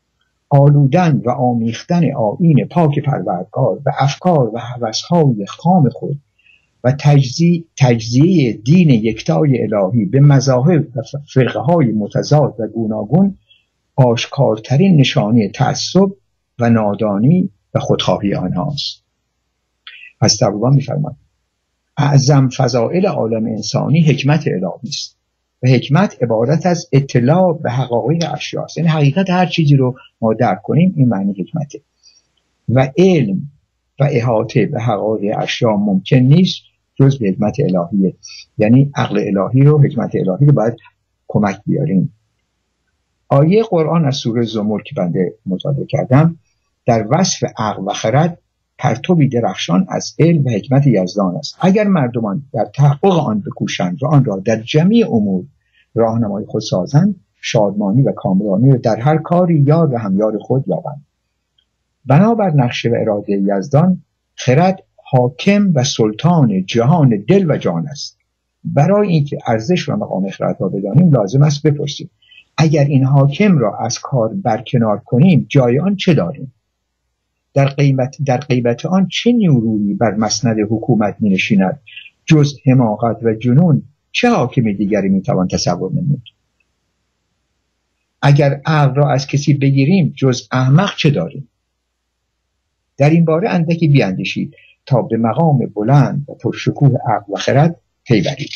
آلودن و آمیختن آیین پاک پروردگار و افکار و هوس‌های خام خود و تجزیه دین یکتای الهی به مذاهب و فرقه‌های متضاد و گوناگون آشکارترین نشانه تعصب و نادانی و خودخواهی آنهاست. از تقریبا می‌فرماید اعظم فضائل عالم انسانی حکمت الهی است و حکمت عبارت از اطلاع به حقایق اشیا است. یعنی حقیقت هر چیزی رو ما درک کنیم، این معنی حکمته. و علم و احاطه به حقایق اشیا ممکن نیست جز به حکمت الهیه. یعنی عقل الهی رو، حکمت الهی رو باید کمک بیاریم. آیه قرآن از سوره زمر که بنده مطالعه کردم در وصف عقل و خرد پرتوی درخشان از علم و حکمت یزدان است. اگر مردمان در تحقق آن بکوشند و آن را در جمیع امور راهنمای خود سازند، شادمانی و کامرانی را در هر کاری یار و همیار خود یابند. بنابر نقشه و اراده یزدان، خرد حاکم و سلطان جهان دل و جان است. برای اینکه ارزش و مقام خرد را بدانیم لازم است بپرسیم اگر این حاکم را از کار برکنار کنیم جای آن چه داریم؟ در غیبت آن چه نیرویی بر مسند حکومت می نشیند؟ جز حماقت و جنون چه حاکم دیگری می توان تصور نمود؟ اگر عقل را از کسی بگیریم جز احمق چه داریم؟ در این باره اندکی بیاندیشید تا به مقام بلند و پرشکوه عقل و خرد پی برید.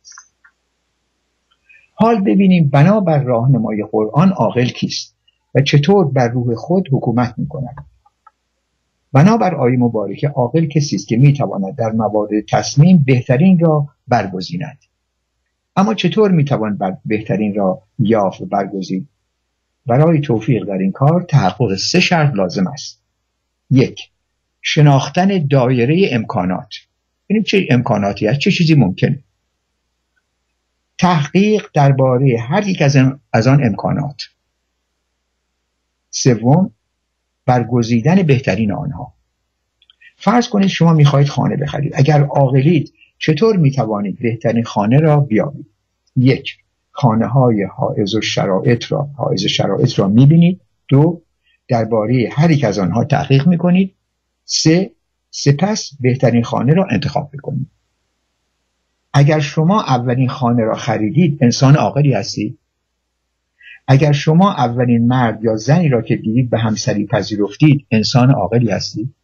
حال ببینیم بنابر راهنمای قرآن عاقل کیست و چطور بر روح خود حکومت می کند. بنابر آیه مبارکه عاقل کسی است که می تواند در موارد تصمیم بهترین را برگزیند. اما چطور می توان بهترین را یافت و برگزید؟ برای توفیق در این کار تحقق 3 شرط لازم است. 1. شناختن دایره امکانات. ببینیم چه امکاناتی هست، چه چیزی ممکنه. تحقیق درباره هر یک از آن امکانات. 3. برگزیدن بهترین آنها. فرض کنید شما میخواهید خانه بخرید. اگر عاقلید چطور میتوانید بهترین خانه را بیابید؟ 1. خانه های حائز شرایط را میبینید. 2. درباره هر یک از آنها تحقیق میکنید. 3. سپس بهترین خانه را انتخاب میکنید. اگر شما اولین خانه را خریدید انسان عاقلی هستید؟ اگر شما اولین مرد یا زنی را که دیدید به همسری پذیرفتید انسان عاقلی هستید؟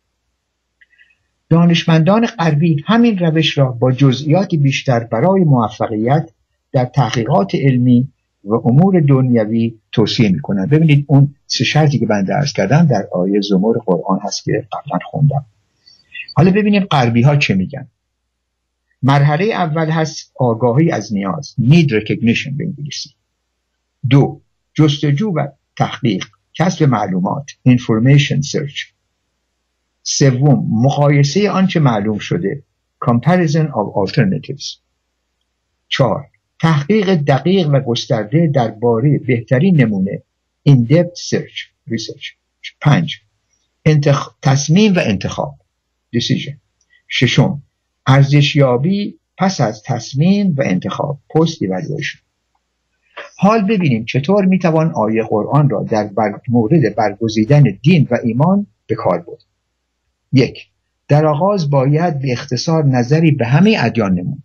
دانشمندان غربی همین روش را با جزئیات بیشتر برای موفقیت در تحقیقات علمی و امور دنیوی توصیه می‌کنند. ببینید اون 3 شرطی که بنده عرض کردم در آیه زمر قرآن هست که قبلا خوندم. حالا ببینیم غربی ها چه میگن. مرحله اول هست آگاهی از نیاز، need recognition به انگلیسی. 2. جستجو و تحقیق، کسب معلومات، information search. 3. مقایسه آنچه معلوم شده، comparison of alternatives. 4. تحقیق دقیق و گسترده درباره بهترین نمونه، in-depth research. 5. تصمیم و انتخاب، decision. 6. ارزشیابی پس از تصمیم و انتخاب، post evaluation. حال ببینیم چطور میتوان آیه قرآن را در مورد برگزیدن دین و ایمان به کار برد. 1. در آغاز باید به اختصار نظری به همه ادیان نمود.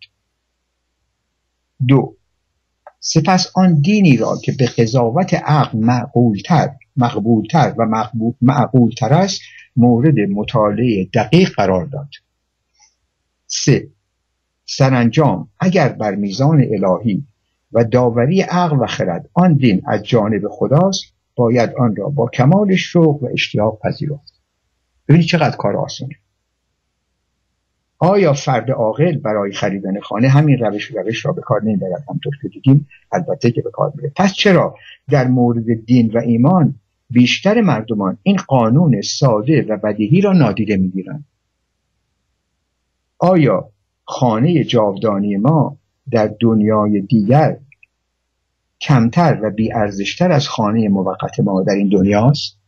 2. سپس آن دینی را که به قضاوت عقل مقبولتر و معقولتر است مورد مطالعه دقیق قرار داد. 3. سرانجام اگر بر میزان الهی و داوری عقل و خرد آن دین از جانب خداست باید آن را با کمال شوق و اشتیاق پذیرفت. ببینید چقدر کار آسانه. آیا فرد عاقل برای خریدن خانه همین روش را به کار نمیبرد؟ همطور که دیدیم البته که به کار میبرد. پس چرا در مورد دین و ایمان بیشتر مردمان این قانون ساده و بدیهی را نادیده میگیرند؟ آیا خانه جاودانی ما در دنیای دیگر کمتر و بی‌ارزشتر از خانه موقت ما در این دنیاست؟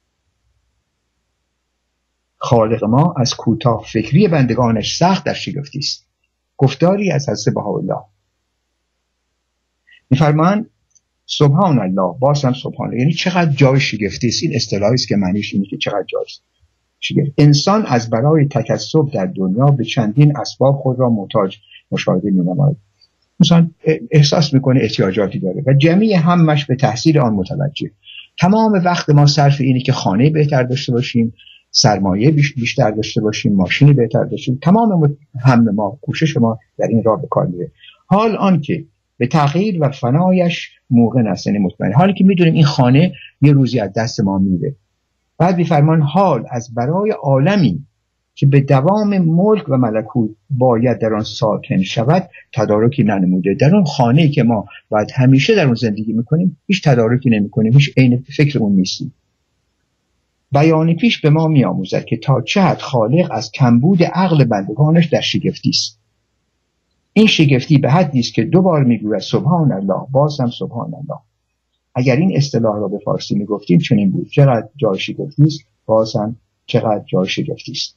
خالق ما از کوتاه فکری بندگانش سخت در شگفتی است. گفتاری از حضرت بهاءالله می‌فرمایند سبحان الله، باز هم سبحان الله. یعنی چقدر جای شگفتی است. این اصطلاحی است که معنیش اینه که چقدر جای شگفت. انسان از برای تکسب در دنیا به چندین اسباب خود را محتاج مشاهده می‌نماید. مثلا احساس میکنه احتیاجاتی داره و جمعی همش به تحصیل آن متوجه. تمام وقت ما صرف اینه که خانه بهتر داشته باشیم، سرمایه بیشتر داشته باشیم، ماشین بهتر داشته باشیم. تمام هم ما، کوشش ما در این راه به کار میره. حال آن که به تغییر و فنایش موقع است، یعنی مطمئن، حالی که میدونیم این خانه یه روزی از دست ما میره. بعد میفرمان حال از برای عالمی که به دوام ملک و ملکوت باید در آن ساکن شود تدارکی ننموده. در اون خانه‌ای که ما باید همیشه در اون زندگی میکنیم هیچ تدارکی نمیکنیم، هیچ عین فکر اون نیستیم. بیان پیش به ما میآموزد که تا چه حد خالق از کمبود عقل بندگانش در شگفتی است. این شگفتی به حدی است که دو بار میگوید سبحان الله، باز هم سبحان الله. اگر این اصطلاح را به فارسی میگفتیم چنین بود: چقدر جای شگفتی است، باز هم چقدر جای شگفتی است.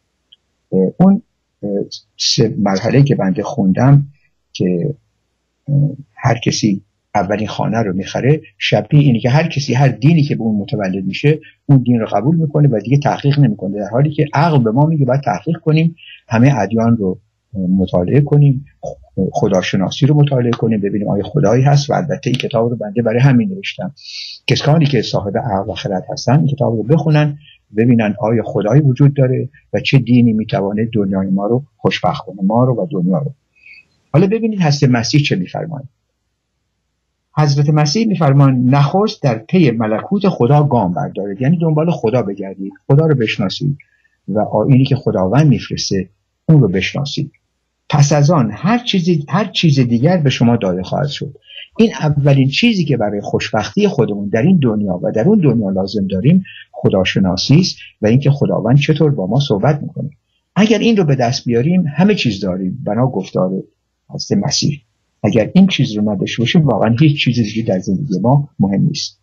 اون سه مرحله که بنده خوندم که هر کسی اولین خانه رو میخره، شبیه اینه که هر کسی هر دینی که به اون متولد میشه اون دین رو قبول میکنه و دیگه تحقیق نمیکنه، در حالی که عقل به ما میگه باید تحقیق کنیم، همه ادیان رو مطالعه کنیم، خداشناسی رو مطالعه کنیم، ببینیم آیا خدایی هست. و البته این کتاب رو بنده برای همین نوشتم کسانی که صاحب عقل و خرد هستن این کتاب رو بخونن، ببینن آیا خدایی وجود داره و چه دینی میتونه دنیای ما رو خوشبخت کنه، ما رو و دنیا رو. حالا ببینید حضرت مسیح چه میفرماید. حضرت مسیح میفرمان نخست در پی ملکوت خدا گام بردارید، یعنی دنبال خدا بگردید، خدا رو بشناسید و آیینی که خداوند میفرسته اون رو بشناسید. پس از آن هر چیز دیگر به شما داده خواهد شد. این اولین چیزی که برای خوشبختی خودمون در این دنیا و در اون دنیا لازم داریم خداشناسی است و اینکه خداوند چطور با ما صحبت میکنه. اگر این رو به دست بیاریم همه چیز داریم، بنا گفتار حضرت مسیح. اگر این چیز رو نداشته باشیم واقعا هیچ چیز دیگه در زندگی ما مهم نیست.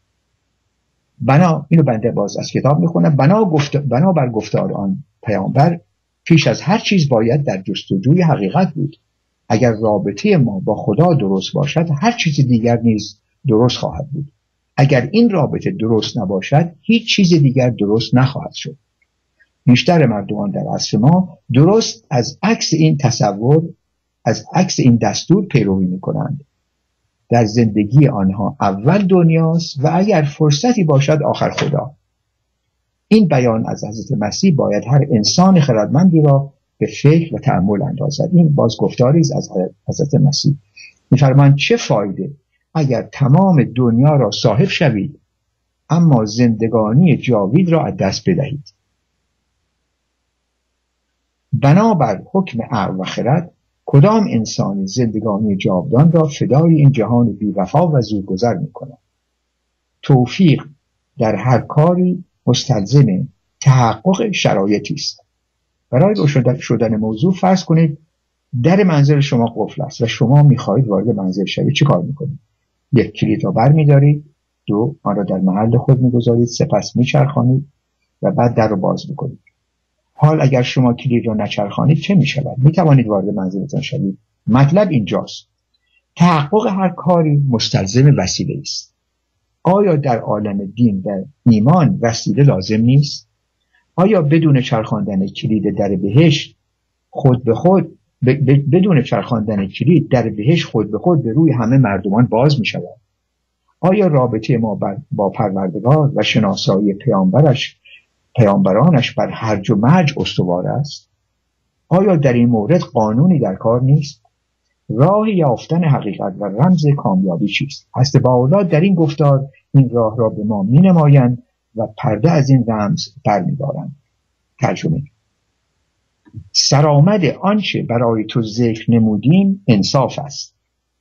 اینو بنده باز از کتاب میخونم. بنا بر گفتار آن پیامبر پیش از هر چیز باید در جستجوی حقیقت بود. اگر رابطه ما با خدا درست باشد هر چیز دیگر نیز درست خواهد بود. اگر این رابطه درست نباشد هیچ چیز دیگر درست نخواهد شد. بیشتر مردمان در عصر ما درست از عکس این تصور، از عکس این دستور پیروی می‌کنند. در زندگی آنها اول دنیاست و اگر فرصتی باشد آخر خدا. این بیان از حضرت مسیح باید هر انسان خردمندی را به فکر و تأمل اندازد. این باز گفتاری است از حضرت مسیح. می‌فرمایند چه فایده اگر تمام دنیا را صاحب شوید اما زندگانی جاوید را از دست بدهید. بنابر حکم عقل و خرد کدام انسان زندگانی جاودان را فدای این جهان بی‌وفا و زودگذر می‌کند؟ توفیق در هر کاری مستلزم تحقق شرایطی است. برای روشن شدن موضوع فرض کنید در منزل شما قفل است و شما می‌خواهید وارد منزل شوید. چه کار می‌کنید؟ یک کلید را برمی‌دارید، دو آن را در محل خود می‌گذارید، سپس می‌چرخانید و بعد در را باز می‌کنید. حال اگر شما کلید را نچرخانید چه می‌شود؟ می‌توانید وارد منزلتان شوید. مطلب اینجاست. تحقق هر کاری مستلزم وسیله است. آیا در عالم دین و ایمان وسیله لازم نیست؟ آیا بدون چرخاندن کلید در بهشت خود به خود بدون چرخاندن کلید در بهشت خود به خود به روی همه مردمان باز می‌شود؟ آیا رابطه ما با پروردگار و شناسایی پیامبرانش بر هرج و مرج استوار است؟ آیا در این مورد قانونی در کار نیست؟ راه یافتن حقیقت و رمز کامیابی چیست؟ حضرت بهاءالله در این گفتار این راه را به ما می‌نمایند و پرده از این رمز برمی‌دارند. ترجمه: سرآمد آنچه برای تو ذکر نمودیم انصاف است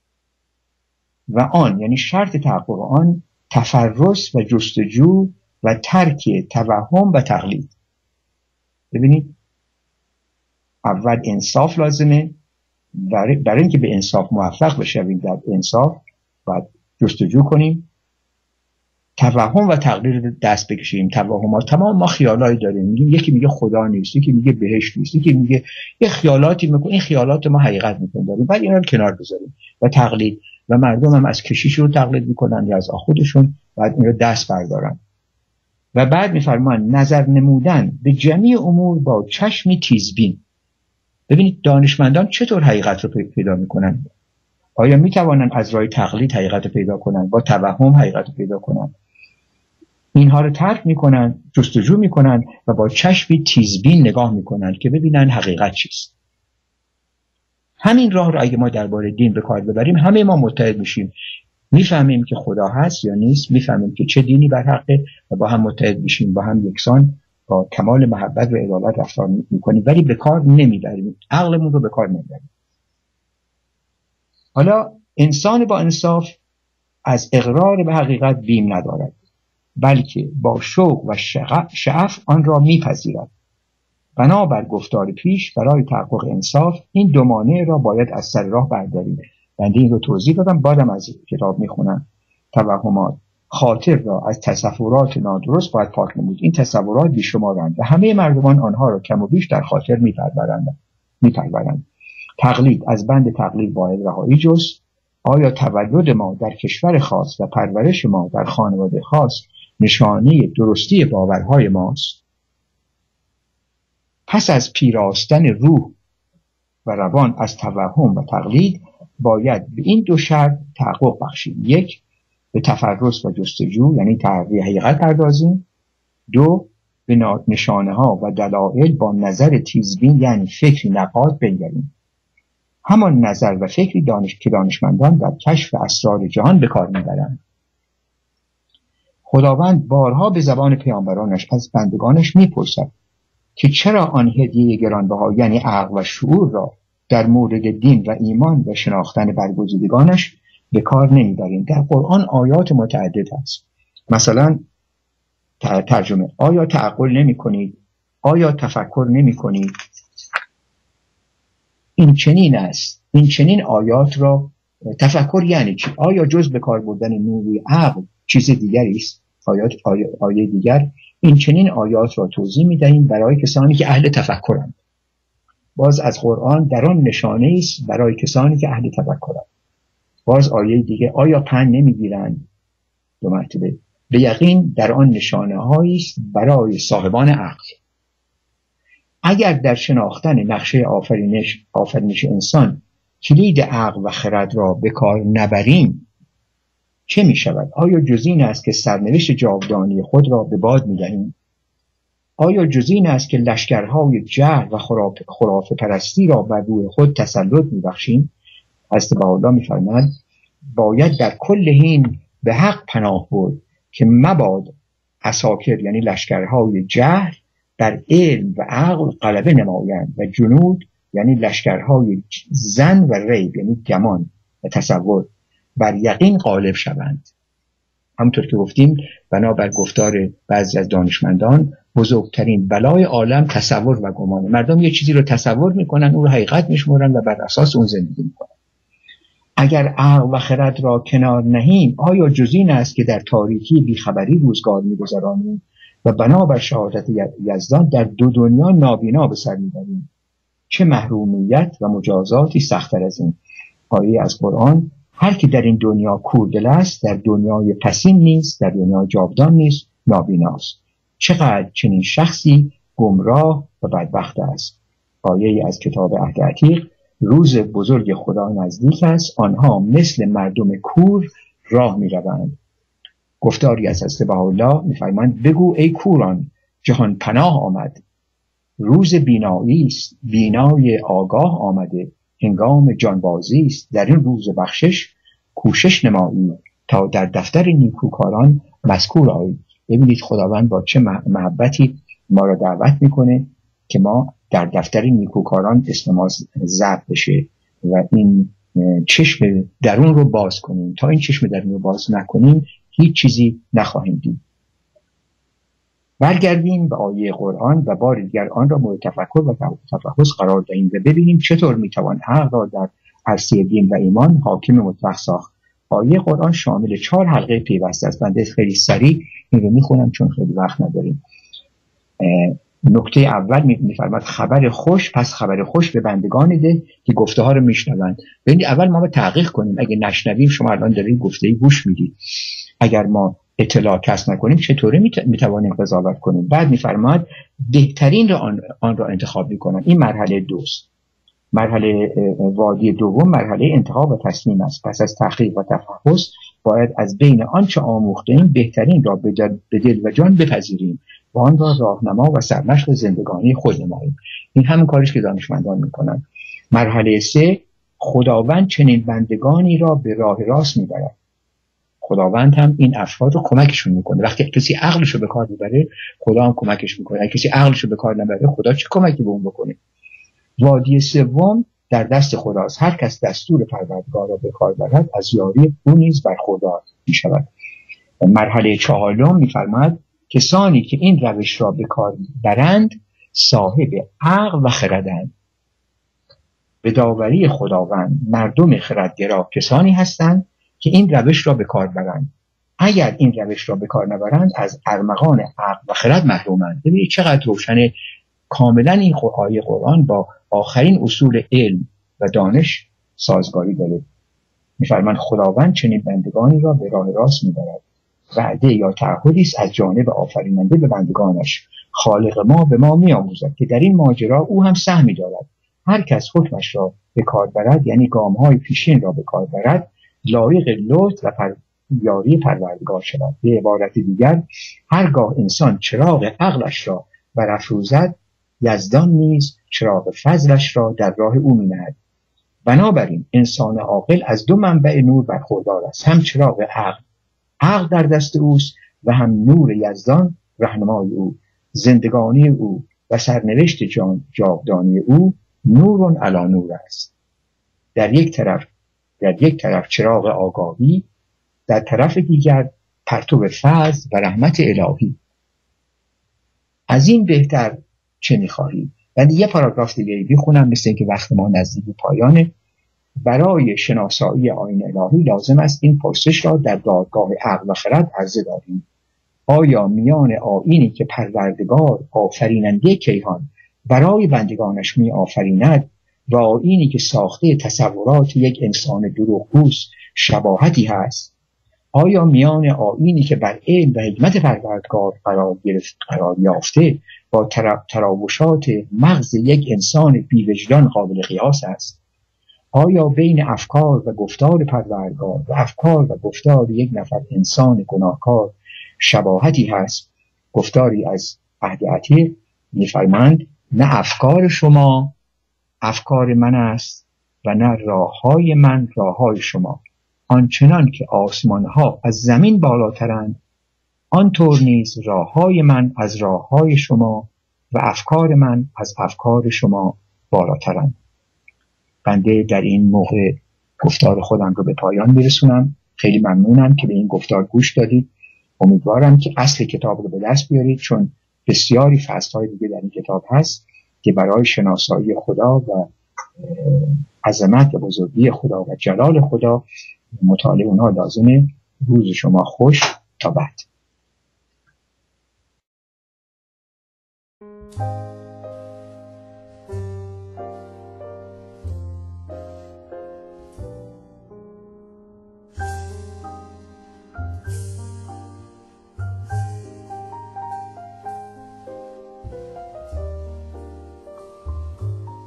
و آن یعنی شرط تحقق آن تفرس و جستجو و ترک توهم و تقلید. ببینید اول انصاف لازمه. برای اینکه به انصاف موفق بشویم در انصاف باید جستجو کنیم، توهم و تقلیل رو دست بکشیم. توهمات تمام ما خیالایی داریم، میگیم یکی میگه خدا نیست، یکی میگه بهشت نیست، یکی میگه یه خیالاتی میکنه، این خیالات ما حقیقت میکنیم، بعد اینا رو کنار بذاریم و تقلید. و مردم هم از کشیش رو تقلید میکنن یا از خودشون، بعد این رو دست بردارن. و بعد میفرمان نظر نمودن به جمیع امور با چشمی تیزبین. ببینید دانشمندان چطور حقیقت رو پیدا میکنن. آیا میتوانن از راه تقلید حقیقت رو پیدا کنن، با توهم حقیقت رو پیدا کنن؟ اینها رو ترک میکنن، جستجو میکنن و با چشمی تیزبین نگاه میکنن که ببینن حقیقت چیست. همین راه رو اگه ما درباره دین به کار ببریم، همه ما متحد میشیم، میفهمیم که خدا هست یا نیست، میفهمیم که چه دینی بر حقه و با هم متحد میشیم، با هم یکسان با کمال محبت و عدالت رفتار میکنیم، ولی به کار نمیبریم، عقلمون رو به کار نمیبریم. حالا انسان با انصاف از اقرار به حقیقت بیم ندارد، بلکه با شوق و شعف آن را میپذیرد. بنابر گفتار پیش برای تحقق انصاف این دو مانع را باید از سر راه برداریم. بنده این رو توضیح دادم، بعدم از کتاب میخونم. توهمات خاطر را از تصورات نادرست باید پاک نمود. این تصورات بیشمارند و همه مردمان آنها را کم و بیش در خاطر میپرورند. تقلید از بند تقلید باید رهایی جست. آیا تولد ما در کشور خاص و پرورش ما در خانواده خاص نشانه درستی باورهای ماست؟ پس از پیراستن روح و روان از توهم و تقلید باید به این دو شرط تحقق بخشیم. یک، به تفرس و جستجو یعنی تحقیق حقیقت پردازیم. دو، به نشانه ها و دلایل با نظر تیزبین یعنی فکری نقاد بنگریم. همان نظر و فکری که دانشمندان در کشف اسرار جهان به کار میبرند. خداوند بارها به زبان پیامبرانش از بندگانش میپرسد که چرا آن هدیه گرانبها یعنی عقل و شعور را در مورد دین و ایمان و شناختن برگزیدگانش به کار نمیبریم. در قرآن آیات متعدد است. مثلا ترجمه: آیا تعقل نمی کنید؟ آیا تفکر نمی کنید؟ این چنین است. این چنین آیات را تفکر یعنی چی؟ آیا جز به کار بردن نوری عقل چیز دیگری است؟ آیه دیگر: این چنین آیات را توضیح می‌دهیم برای کسانی که اهل تفکرند. باز از قرآن در آن نشانه است برای کسانی که اهل تفکرند. باز آیه دیگه: آیا پند نمی‌گیرند؟ دو مرتبه: به یقین در آن نشانه‌هایی است برای صاحبان عقل. اگر در شناختن نقشه آفرینش انسان کلید عقل و خرد را به کار نبریم چه می شود؟ آیا جز این است که سرنوشت جاودانی خود را به باد می دهیم؟ آیا جز این است که لشکرهای جهل و خرافه پرستی را بر روی خود تسلط می بخشیم؟ حضرت بهاءالله می فرماید باید در کل حین به حق پناه برد که مباد عساکر یعنی لشکرهای جهل در علم و عقل غلبه نمایند و جنود یعنی لشکرهای ظن و ریب یعنی گمان و تصور بر یقین غالب شوند. همونطور که گفتیم بنابر گفتار بعضی از دانشمندان بزرگترین بلای عالم تصور و گمان. مردم یه چیزی رو تصور میکنن، اون رو حقیقت میشمرن و بر اساس اون زندگی میکنن. اگر عقل و خرد را کنار نهیم آیا جز این است که در تاریکی بیخبری روزگار میگذرانیم و بنابر شهادت یزدان در دو دنیا نابینا به سر میبریم؟ چه محرومیت و مجازاتی سخت‌تر از این. آیه از قرآن: هر که در این دنیا کوردل است در دنیای پسین نیست، در دنیای جاودان نیست، نابیناست. چقدر چنین شخصی گمراه و بدبخت است. آیه از کتاب عهد عتیق: روز بزرگ خدا نزدیک است، آنها مثل مردم کور راه می روند. گفتاری از حضرت بهاءالله می‌فرمایند بگو ای کوران جهان پناه آمد، روز بینایی است، بینای آگاه آمده، هنگام جانبازی است، در این روز بخشش کوشش نمایی تا در دفتر نیکوکاران مذکور آیید. ببینید خداوند با چه محبتی ما را دعوت میکنه که ما در دفتر نیکوکاران اسم ما ضبط بشه و این چشم درون رو باز کنیم. تا این چشم درون رو باز نکنیم هیچ چیزی نخواهیم دید. برگردیم به آیه قرآن و بار دیگر آن را مورد تفکر و تفحص قرار دهیم و ببینیم چطور میتوان عقل را در عرصه دین و ایمان حاکم مطلق ساخت آیه قرآن شامل 4 حلقه پیوسته است. من خیلی سریع این رو میخونم چون خیلی وقت نداریم. نکته اول میفرماد خبر خوش، پس خبر خوش به بندگان ده که گفته ها رو میشنوند. ببینید اول ما باید تحقیق کنیم. اگه نشنویم، شما الان دارید گفته‌ای گوش میدید، اگر ما اطلاع کسب نکنیم چطوری میتوانیم قضاوت کنیم؟ بعد میفرماد بهترین آن را انتخاب میکنن. این مرحله 2 است. مرحله وادی دوم مرحله انتخاب و تصمیم است. پس از تحقیق و تفحص باید از بین آنچه آموختیم بهترین را به دل و جان بپذیریم و آن را راهنما و سرمشق زندگانی خود نماییم. این همون کاریش که دانشمندان میکنن. مرحله 3 خداوند چنین بندگانی را به راه راست میبرد. خداوند هم این افراد رو کمکشون میکنه. وقتی کسی عقلش رو به کار میبره، خدا هم کمکش میکنه. اگه کسی عقلش رو به کار نبره، خدا چه کمکی به اون بکنه؟ وادی سوم در دست خداست. هر کس دستور پروردگار را به کار برد، از یاری او نیز برخوردار میشود. مرحله 4 میفرماید کسانی که این روش را به کار برند صاحب عقل و خردند. به داوری خداوند مردم خردگرا کسانی هستند که این روش را به کار برند. اگر این روش را به کار نبرند، از ارمغان عقل و خرد محرومند. ببینید چقدر روشنه. کاملا این آیه قرآن با آخرین اصول علم و دانش سازگاری داره. می‌فرماید خداوند چنین بندگانی را به راه راست می‌برد. وعده یا تعهدی است از جانب آفریننده به بندگانش. خالق ما به ما می‌آموزد که در این ماجرا او هم سهمی دارد. هر کس حکمش را به کار برد، یعنی گام‌های پیشین را به کار برد، لایق لطف و یاری پروردگار شود. به عبارت دیگر، هرگاه انسان چراغ عقلش را برافروزد، یزدان نیز چراغ فضلش را در راه او می‌نهد. بنابراین انسان عاقل از 2 منبع نور برخوردار است. هم چراغ عقل در دست اوست و هم نور یزدان رهنمای او. زندگانی او و سرنوشت جاودانی او نور علی نور است. در یک طرف چراغ آگاهی، در طرف دیگر پرتو فضل و رحمت الهی. از این بهتر چه می‌خواهی؟ من یه پاراگراف دیگه بخونم، مثل اینکه وقت ما نزدیک پایانه. برای شناسایی آیین الهی لازم است این پرسش را در دادگاه عقل و خرد عرضه داریم: آیا میان آیینی که پروردگار آفریننده کیهان برای بندگانش می آفریند و آیینی که ساخته تصورات یک انسان دروغگوست شباهتی هست؟ آیا میان آیینی که بر علم و حکمت پروردگار قرار یافته با تراوشات مغز یک انسان بی‌وجدان قابل قیاس است؟ آیا بین افکار و گفتار پروردگار و افکار و گفتار یک نفر انسان گناهکار شباهتی هست؟ گفتاری از عهد عتیق می‌فرمایند نه افکار شما افکار من است و نه راه‌های من راه‌های شما. آنچنان که آسمان‌ها از زمین بالاترند، آنطور نیز راه‌های من از راه‌های شما و افکار من از افکار شما بالاترند. بنده در این موقع گفتار خودم رو به پایان میرسونم. خیلی ممنونم که به این گفتار گوش دادید. امیدوارم که اصل کتاب رو به دست بیارید، چون بسیاری فصل‌های دیگه در این کتاب هست که برای شناسایی خدا و عظمت و بزرگی خدا و جلال خدا مطالعه اونها لازمه. روز شما خوش، تا بعد.